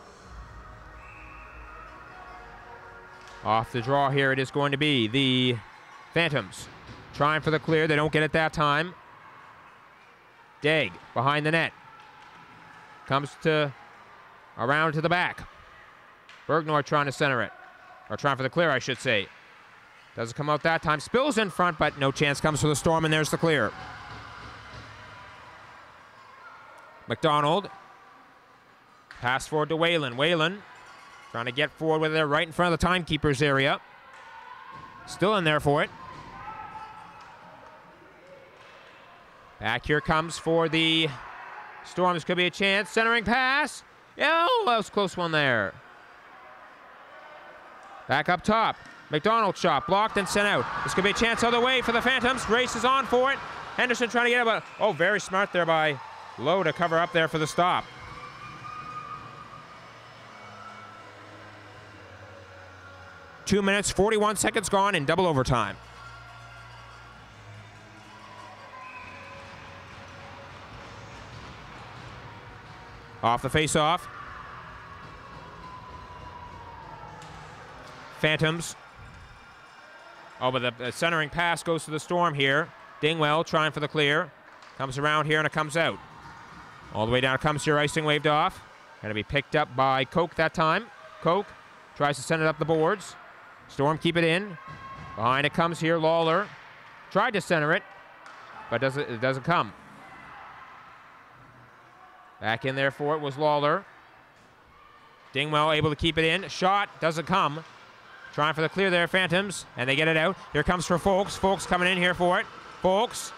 Off the draw here it is going to be the Phantoms. Trying for the clear. They don't get it that time. Dag behind the net. Comes to around to the back. Bergnoy trying to center it. Or trying for the clear, I should say. Doesn't come out that time. Spills in front, but no chance comes for the Storm, and there's the clear. McDonald. Pass forward to Whalen. Whalen trying to get forward with it right in front of the timekeeper's area. Still in there for it. Back here comes for the Storms. Could be a chance. Centering pass. Oh, that was a close one there. Back up top. McDonald shot. Blocked and sent out. This could be a chance other way for the Phantoms. Races on for it. Henderson trying to get it, but oh, very smart there by Lowe to cover up there for the stop. Two minutes, 41 seconds gone in double overtime. Off the face-off. Phantoms. Oh, but the centering pass goes to the Storm here. Dingwell trying for the clear. Comes around here and it comes out. All the way down it comes here, icing waved off. Going to be picked up by Koch that time. Koch tries to send it up the boards. Storm keep it in. Behind it comes here, Lawler. Tried to center it, but it doesn't come. Back in there for it was Lawler. Dingwell able to keep it in. Shot doesn't come. Trying for the clear there, Phantoms, and they get it out. Here comes for Folks. Folks coming in here for it. Folks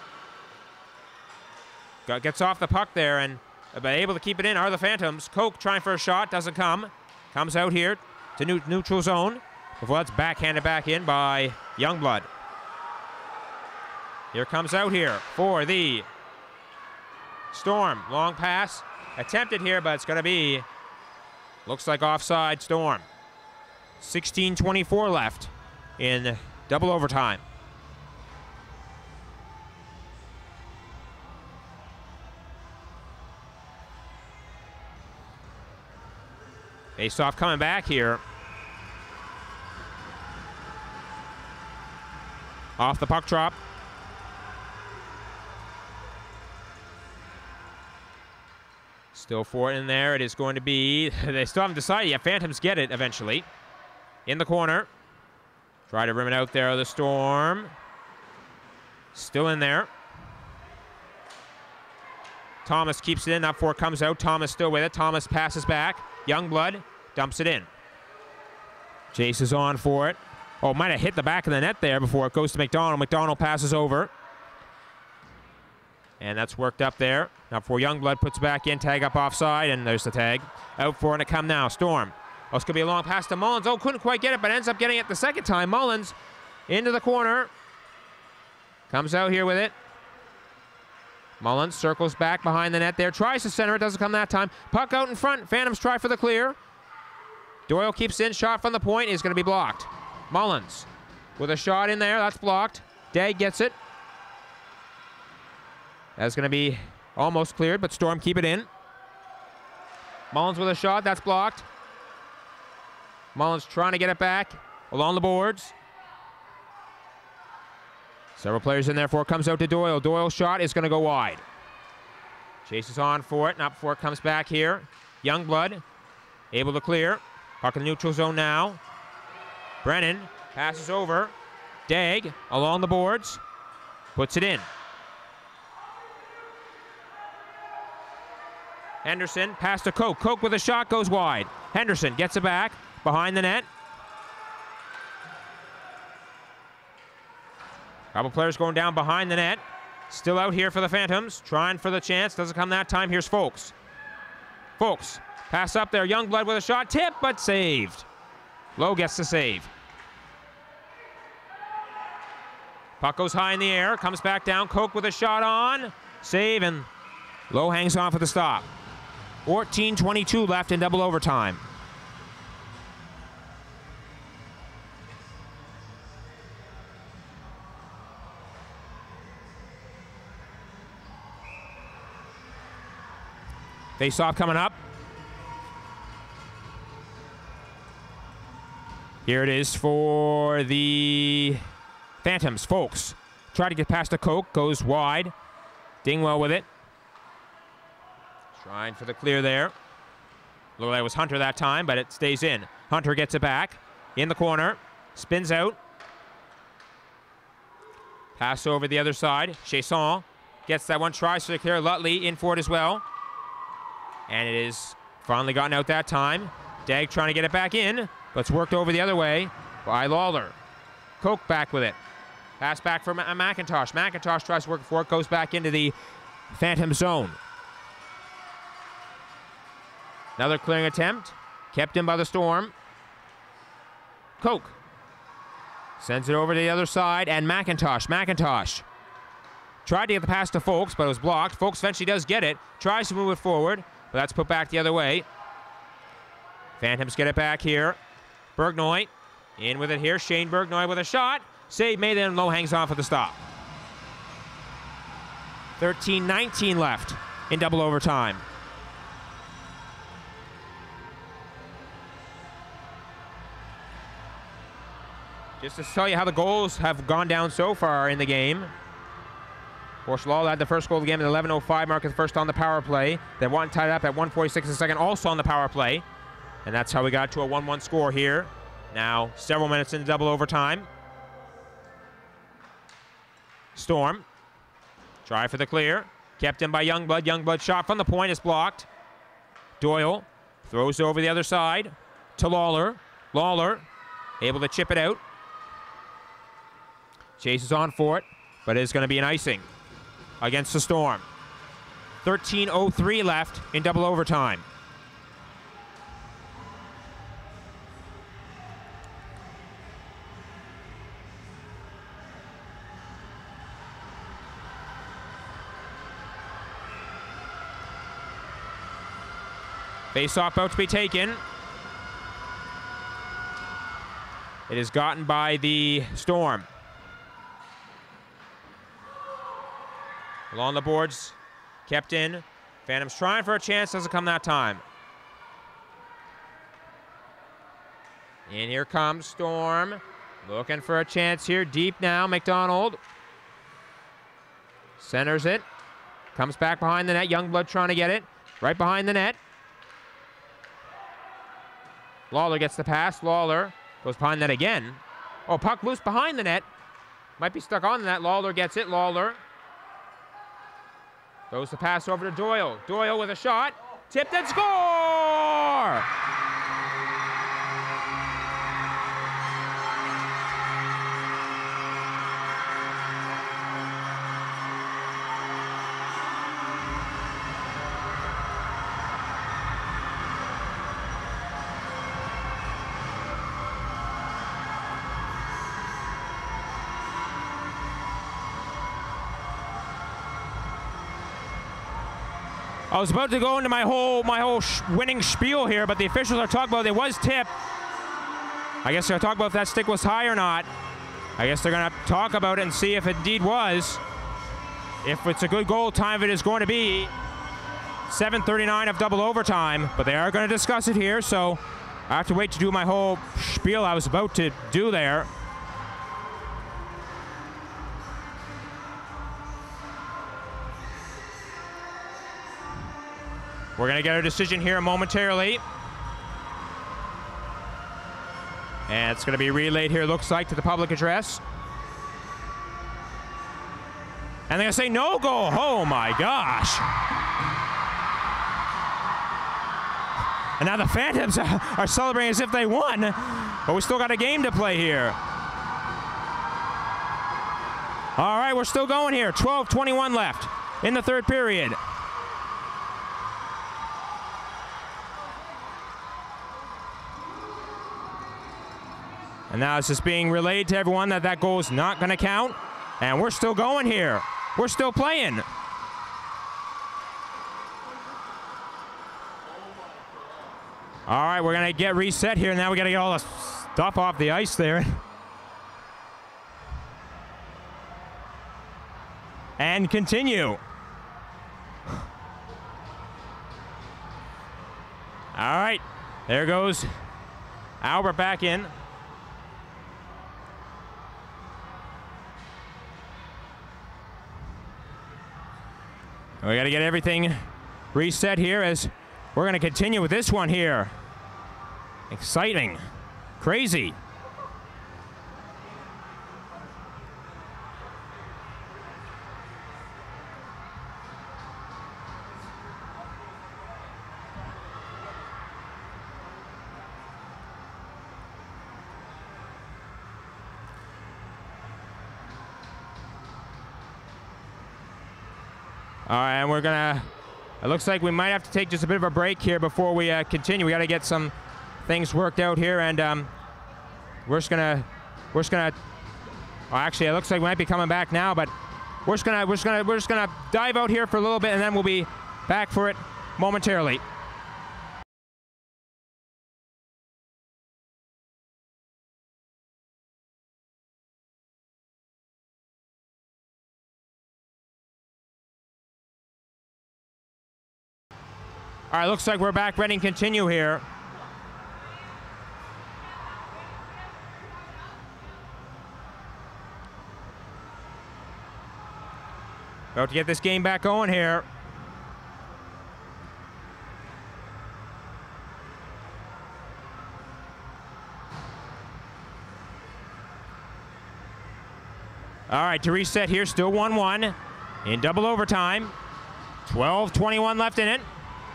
gets off the puck there, and but able to keep it in are the Phantoms. Koch trying for a shot, doesn't come. Comes out here to neutral zone before that's backhanded back in by Youngblood. Here comes out here for the Storm. Long pass attempted here, but it's going to be, looks like offside Storm. 16:24 left in double overtime. Face-off coming back here. Off the puck drop. Still for it in there. It is going to be, they still haven't decided yet. Phantoms get it eventually. In the corner. Try to rim it out there, the Storm. Still in there. Thomas keeps it in. Up for it comes out. Thomas still with it. Thomas passes back. Youngblood dumps it in. Chases on for it. Oh, might have hit the back of the net there before it goes to McDonald. McDonald passes over. And that's worked up there. Now for Youngblood, puts back in, tag up offside, and there's the tag. Out for it, and it come now. Storm. Oh, it's going to be a long pass to Mullins. Oh, couldn't quite get it, but ends up getting it the second time. Mullins into the corner. Comes out here with it. Mullins circles back behind the net there. Tries to center it, doesn't come that time. Puck out in front. Phantoms try for the clear. Doyle keeps in, shot from the point is going to be blocked. Mullins with a shot in there, that's blocked. Day gets it. That's going to be almost cleared, but Storm keep it in. Mullins with a shot, that's blocked. Mullins trying to get it back along the boards. Several players in there for it, comes out to Doyle. Doyle's shot is going to go wide. Chases on for it, not before it comes back here. Youngblood able to clear. Puck in the neutral zone now. Brennan passes over. Dag along the boards. Puts it in. Henderson pass to Koch. Koch with a shot goes wide. Henderson gets it back behind the net. Couple players going down behind the net. Still out here for the Phantoms. Trying for the chance. Doesn't come that time. Here's Folks. Folks. Pass up there. Youngblood with a shot. Tip, but saved. Lowe gets the save. Puck goes high in the air. Comes back down. Koch with a shot on. Save, and Lowe hangs on for the stop. 14:22 left in double overtime. Face-off coming up. Here it is for the Phantoms. Folks try to get past the Koch, goes wide. Dingwell with it. Trying for the clear there. Looked like it was Hunter that time, but it stays in. Hunter gets it back in the corner, spins out. Pass over the other side. Chasson gets that one, tries for the clear. Lutley in for it as well. And it is finally gotten out that time. Dag trying to get it back in, but it's worked over the other way by Lawler. Koch back with it. Pass back for McIntosh. McIntosh tries to work for it, goes back into the Phantom zone. Another clearing attempt, kept in by the Storm. Koch sends it over to the other side, and McIntosh. McIntosh tried to get the pass to Folks, but it was blocked. Folks eventually does get it, tries to move it forward, but that's put back the other way. Phantoms get it back here. Bergnoy in with it here. Shane Bergnoy with a shot. Save made, and Lowe hangs on for the stop. 13:19 left in double overtime. Just to tell you how the goals have gone down so far in the game. Of course, Lawler had the first goal of the game at 11:05 mark, the first on the power play. Then one tied up at 1:46 in the second, also on the power play. And that's how we got to a 1-1 score here. Now, several minutes into double overtime. Storm. Try for the clear. Kept in by Youngblood. Youngblood shot from the point is blocked. Doyle throws over the other side to Lawler. Lawler able to chip it out. Chases on for it, but it is going to be an icing against the Storm. 13:03 left in double overtime. Face-off about to be taken. It is gotten by the Storm. Along the boards, kept in. Phantoms trying for a chance, doesn't come that time. And here comes Storm. Looking for a chance here, deep now, McDonald. Centers it. Comes back behind the net, Youngblood trying to get it. Right behind the net. Lawler gets the pass, Lawler goes behind that again. Oh, puck loose behind the net. Might be stuck on the net, Lawler gets it, Lawler. Throws the pass over to Doyle. Doyle with a shot. Tipped and score! I was about to go into my whole winning spiel here, but the officials are talking about it was tipped. I guess they're talking about if that stick was high or not. I guess they're going to talk about it and see if it indeed was. If it's a good goal, time of it is going to be 7:39 of double overtime, but they are going to discuss it here, so I have to wait to do my whole spiel I was about to do there. We're going to get a decision here momentarily. And it's going to be relayed here, looks like, to the public address. And they're going to say no goal. Oh, my gosh. And now the Phantoms are celebrating as if they won. But we still got a game to play here. All right, we're still going here. 12:21 left in the third period. And now it's just being relayed to everyone that that goal is not going to count. And we're still going here. We're still playing. All right, we're going to get reset here. Now we got to get all the stuff off the ice there. And continue. All right, there goes Albert back in. We got to get everything reset here as we're going to continue with this one here. Exciting. Crazy. All right, and we're gonna, it looks like we might have to take just a bit of a break here before we continue. We gotta get some things worked out here, and we're just gonna, well, actually it looks like we might be coming back now, but we're just gonna dive out here for a little bit, and then we'll be back for it momentarily. All right, looks like we're back ready to continue here. About to get this game back going here. All right, to reset here, still 1-1 in double overtime. 12:21 left in it.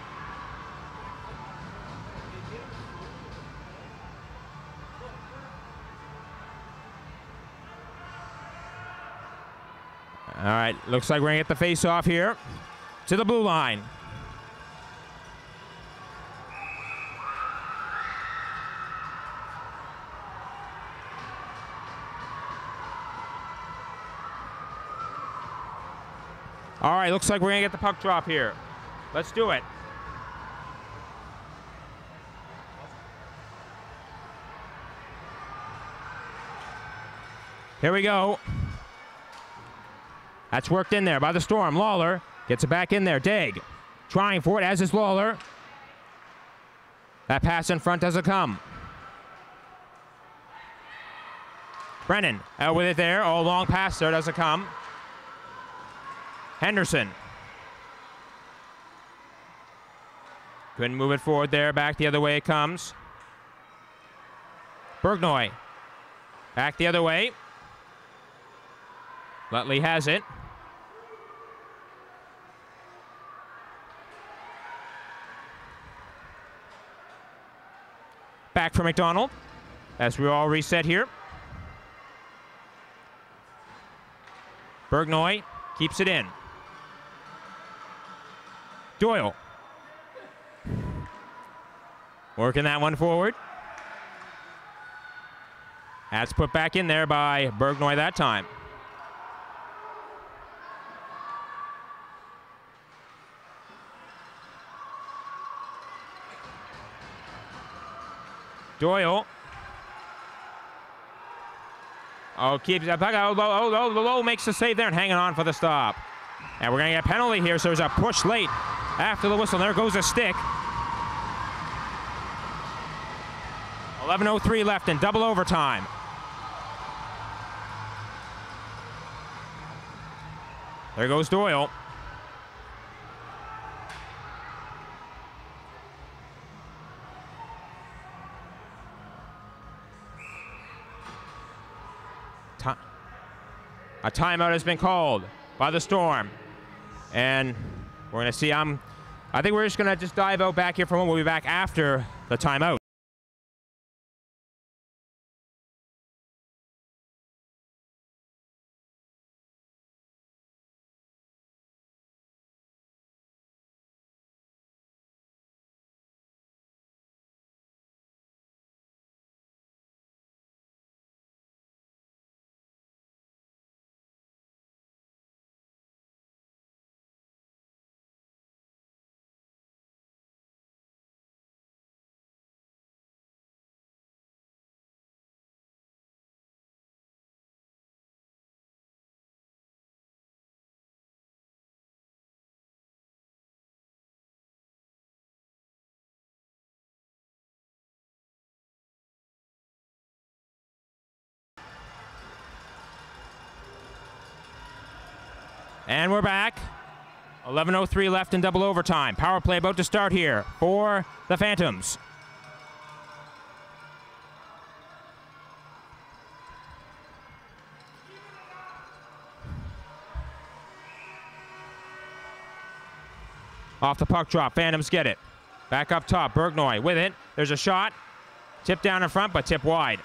All right, looks like we're going to get the face-off here to the blue line. All right, looks like we're going to get the puck drop here. Let's do it. Here we go. That's worked in there by the Storm. Lawler gets it back in there. Daig trying for it, as is Lawler. That pass in front doesn't come. Brennan out with it there. Oh, long pass there doesn't come. Henderson. Couldn't move it forward there. Back the other way it comes. Bergnoy. Back the other way. Lutley has it. Back for McDonald as we all reset here. Bergnoy keeps it in. Doyle. Working that one forward. That's put back in there by Bergnoy that time. Doyle. Oh, keeps that back. Low makes the save there and hanging on for the stop. And we're going to get a penalty here, so there's a push late after the whistle. There goes a stick. 11:03 left in double overtime. There goes Doyle. A timeout has been called by the Storm. And we're going to see, I think we're just going to just dive out back here for a moment. We'll be back after the timeout. And we're back. 11:03 left in double overtime. Power play about to start here for the Phantoms. Off the puck drop. Phantoms get it. Back up top. Bergnoy with it. There's a shot. Tip down in front, but tip wide.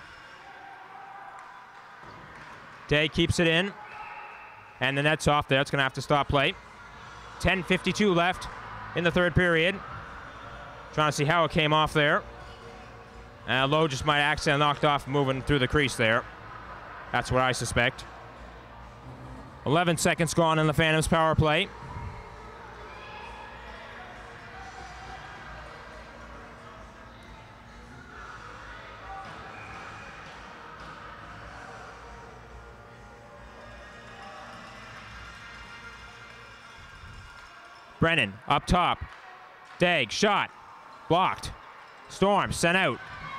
Day keeps it in. And the net's off there. It's going to have to stop play. 10:52 left in the third period. Trying to see how it came off there. Lowe just might accidentally knocked off moving through the crease there. That's what I suspect. 11 seconds gone in the Phantoms power play. Brennan up top. Daig shot. Blocked. Storm sent out.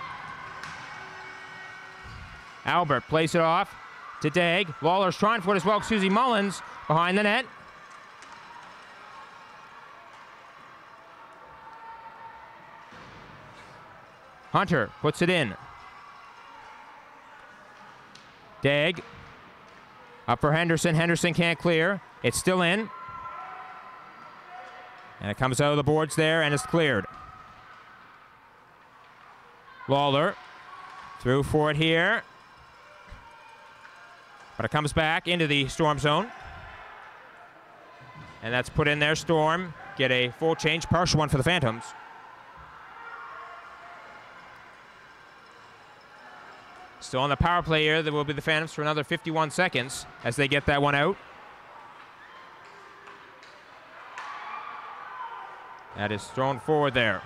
Albert plays it off to Daig. Lawler's trying for it as well. Susie Mullins behind the net. Hunter puts it in. Daig up for Henderson. Henderson can't clear. It's still in. And it comes out of the boards there, and it's cleared. Lawler through for it here. But it comes back into the Storm zone. And that's put in there. Storm get a full change, partial one for the Phantoms. Still on the power play here. There will be the Phantoms for another 51 seconds as they get that one out. That is thrown forward there.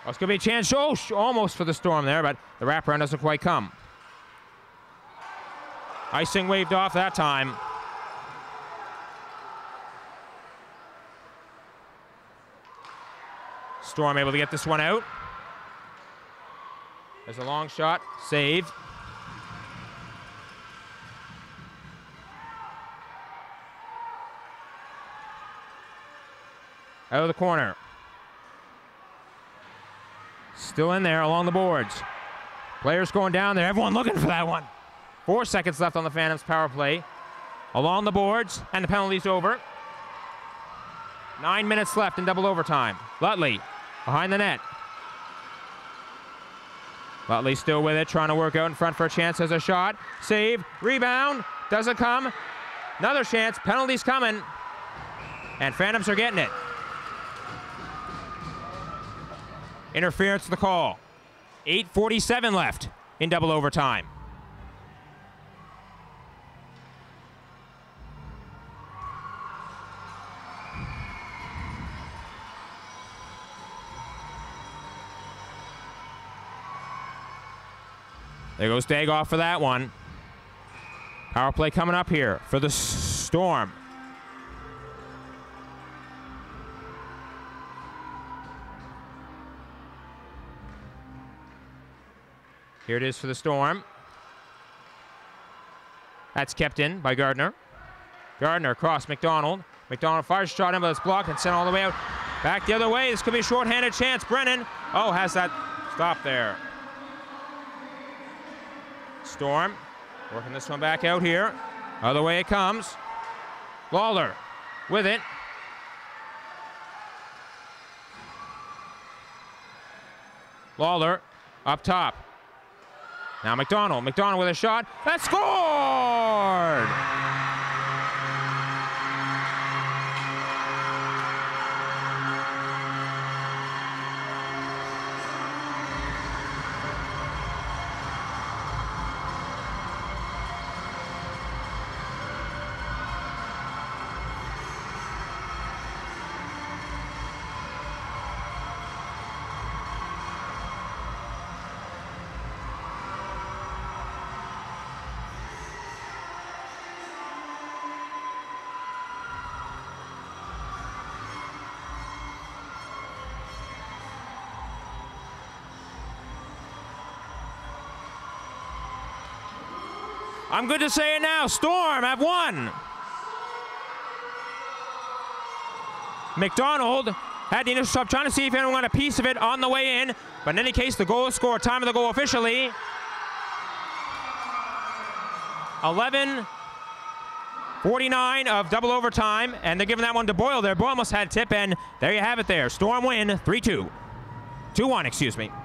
Oh, it's going to be a chance. Oh, almost for the Storm there, but the wraparound doesn't quite come. Icing waved off that time. Storm able to get this one out. There's a long shot. Save. Out of the corner. Still in there along the boards. Players going down there. Everyone looking for that one. 4 seconds left on the Phantoms power play. Along the boards, and the penalty's over. 9 minutes left in double overtime. Lutley behind the net. Lutley still with it, trying to work out in front for a chance as a shot. Save, rebound, doesn't come. Another chance, penalty's coming. And Phantoms are getting it. Interference to the call. 8:47 left in double overtime. There goes Dagoff for that one. Power play coming up here for the Storm. Here it is for the Storm. That's kept in by Gardner. Gardner across McDonald. McDonald fires a shot in, but it's blocked and sent all the way out. Back the other way. This could be a shorthanded chance. Brennan, has that stop there. Storm working this one back out here. Other way it comes. Lawler with it. Lawler up top. Now McDonald. McDonald with a shot. That's scored! I'm good to say it now. Storm have won. McDonald had the initial stop, trying to see if anyone got a piece of it on the way in. But in any case, the goal is scored. Time of the goal officially. 11:49 of double overtime, and they're giving that one to Boyle there. Boyle must have had a tip, and there you have it there. Storm win 3-2. 2-1, excuse me.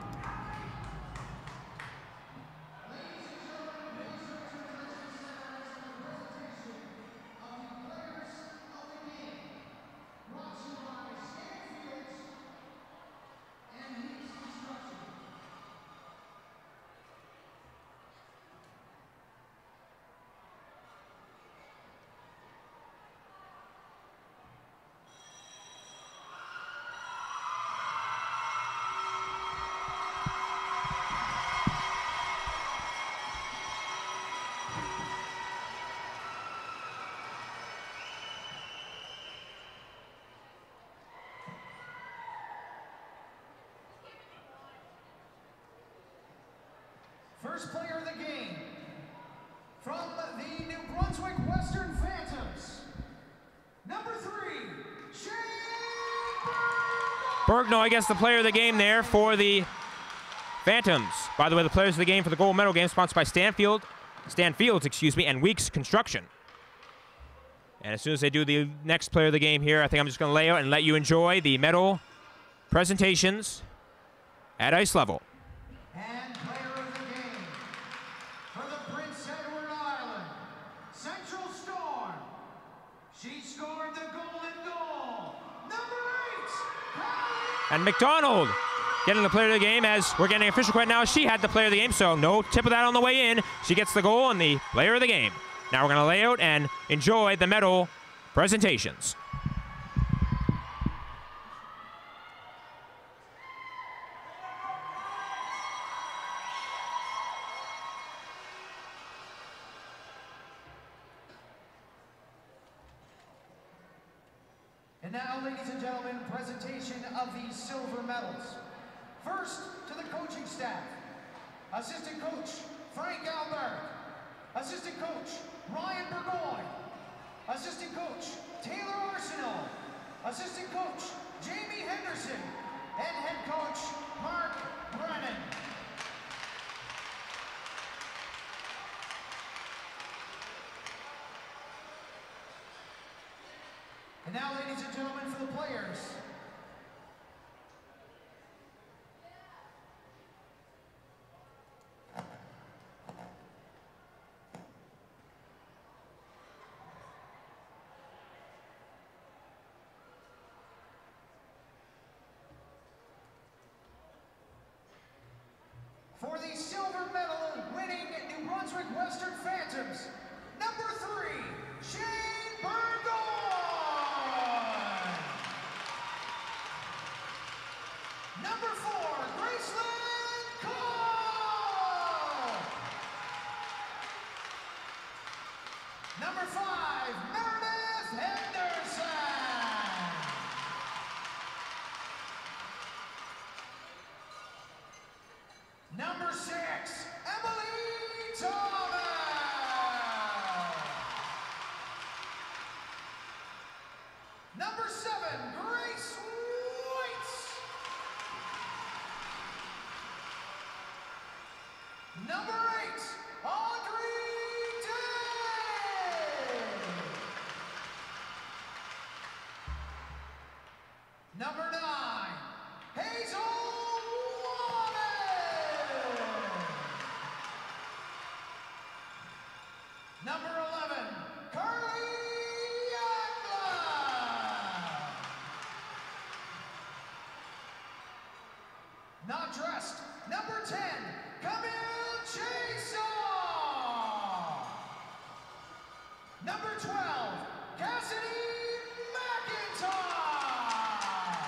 First player of the game, from the New Brunswick Western Phantoms, number 3, Shane Bergno, I guess, the player of the game there for the Phantoms. By the way, the players of the game for the gold medal game sponsored by Stanfields, and Weeks Construction. And as soon as they do the next player of the game here, I think I'm just going to lay out and let you enjoy the medal presentations at ice level. And player of the game, for the Prince Edward Island, Central Storm. She scored the golden goal, number 8, And McDonald getting the player of the game, as we're getting official right now. She had the player of the game, so no tip of that on the way in. She gets the goal and the player of the game. Now we're going to lay out and enjoy the medal presentations. And now, ladies and gentlemen, presentation of the silver medals. First, to the coaching staff. Assistant coach, Frank Albert. Assistant coach, Ryan Burgoyne. Assistant coach, Taylor Arsenal. Assistant coach, Jamie Henderson. And head coach, Mark Brennan. And now, ladies and gentlemen, for the players. For the silver medal winning New Brunswick Western Phantoms, number 3, Shane Burgoyne. Number 4, Graceland Cole. Number 5, Meredith Henderson. Number 6, Emily Thomas. Number 7, Grace White. Number 8, Audrey Day. Number 9, Hazel Number 11, Carly Youngblood. Not dressed, number 10, Camille Chason. Number 12, Cassidy McIntyre.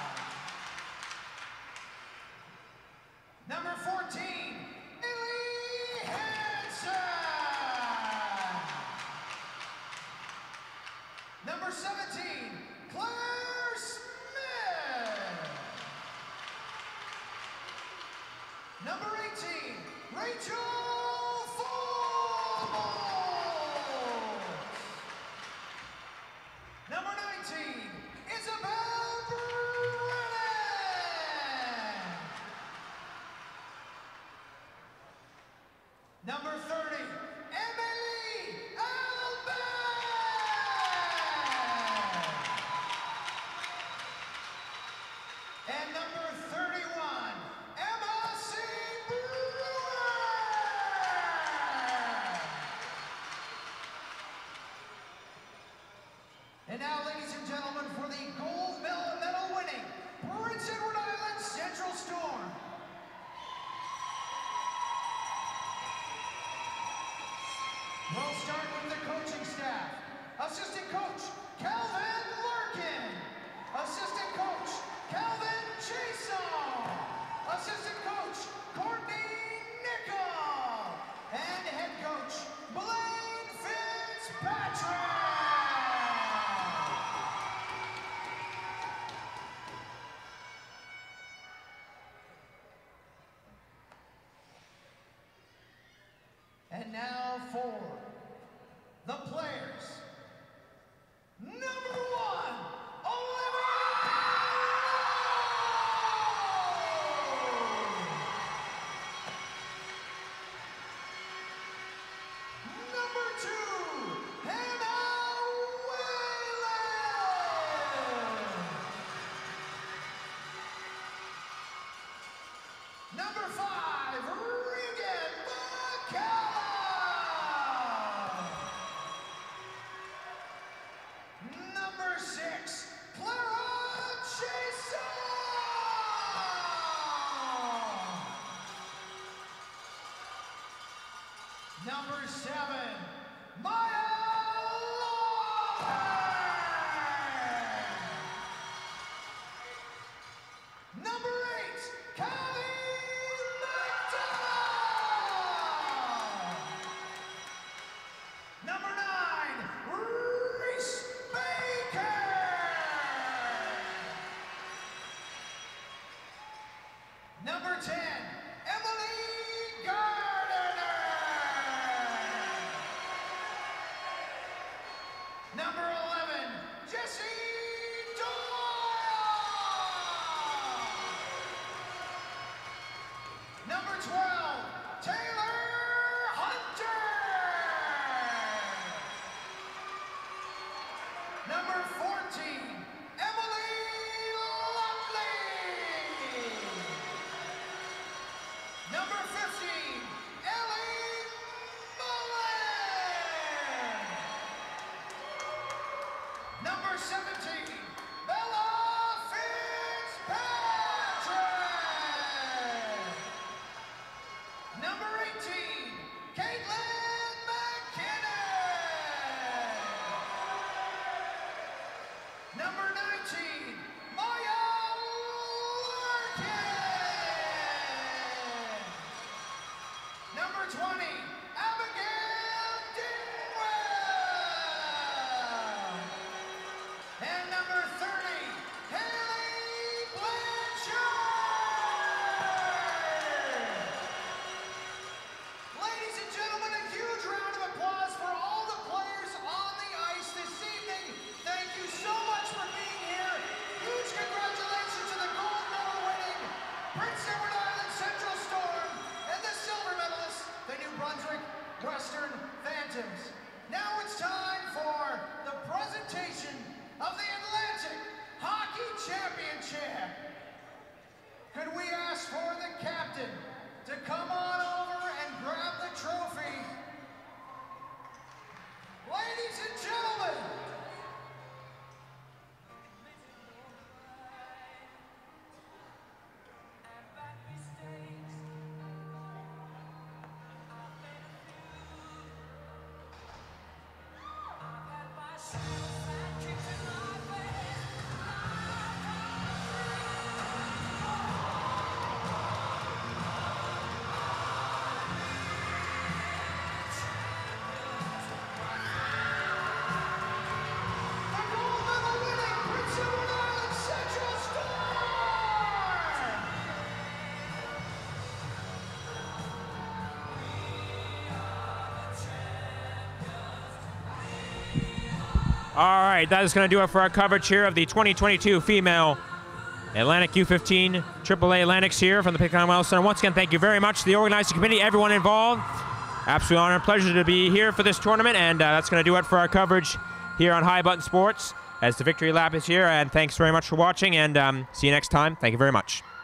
Number 14, Millie Hanson. Number 17, Claire Smith. Number 18, Rachel Forbes. Number 19, Isabel Brennan. Number 30, Emily and number 31, Emma C. Brewer. And now, ladies and gentlemen, for the gold medal winning Prince Edward Island Central Storm. We'll start with the coaching staff. Assistant coach, Calvin Larkin. Assistant coach, Calvin Chason. Assistant coach, Courtney Nickel. And head coach, Blaine Fitzpatrick. And now for the players. Number 1, Olivia! 17, Bella Fitzpatrick. Number 18, Caitlin McKinnon. Number 19, Maya Larkin. Number 20, Abigail Dingwell. And number 30, Haley Blanchard. Ladies and gentlemen, a huge round of applause for all the players on the ice this evening. Thank you so much for being here. Huge congratulations to the gold medal winning Prince Edward Island Central Storm and the silver medalists, the New Brunswick Western Phantoms. Now it's time for the presentation of the Atlantic Hockey Championship. Could we ask for the captain to come on over and grab the trophy? Ladies and gentlemen, the gold medal winning Prince Edward Island Central Storm! All right, that is going to do it for our coverage here of the 2022 female Atlantic U15 AAA Atlantics here from the Pickering Wellness Center. Once again, thank you very much to the organizing committee, everyone involved. Absolute honor and pleasure to be here for this tournament, and that's going to do it for our coverage here on High Button Sports as the victory lap is here. And thanks very much for watching, and see you next time. Thank you very much.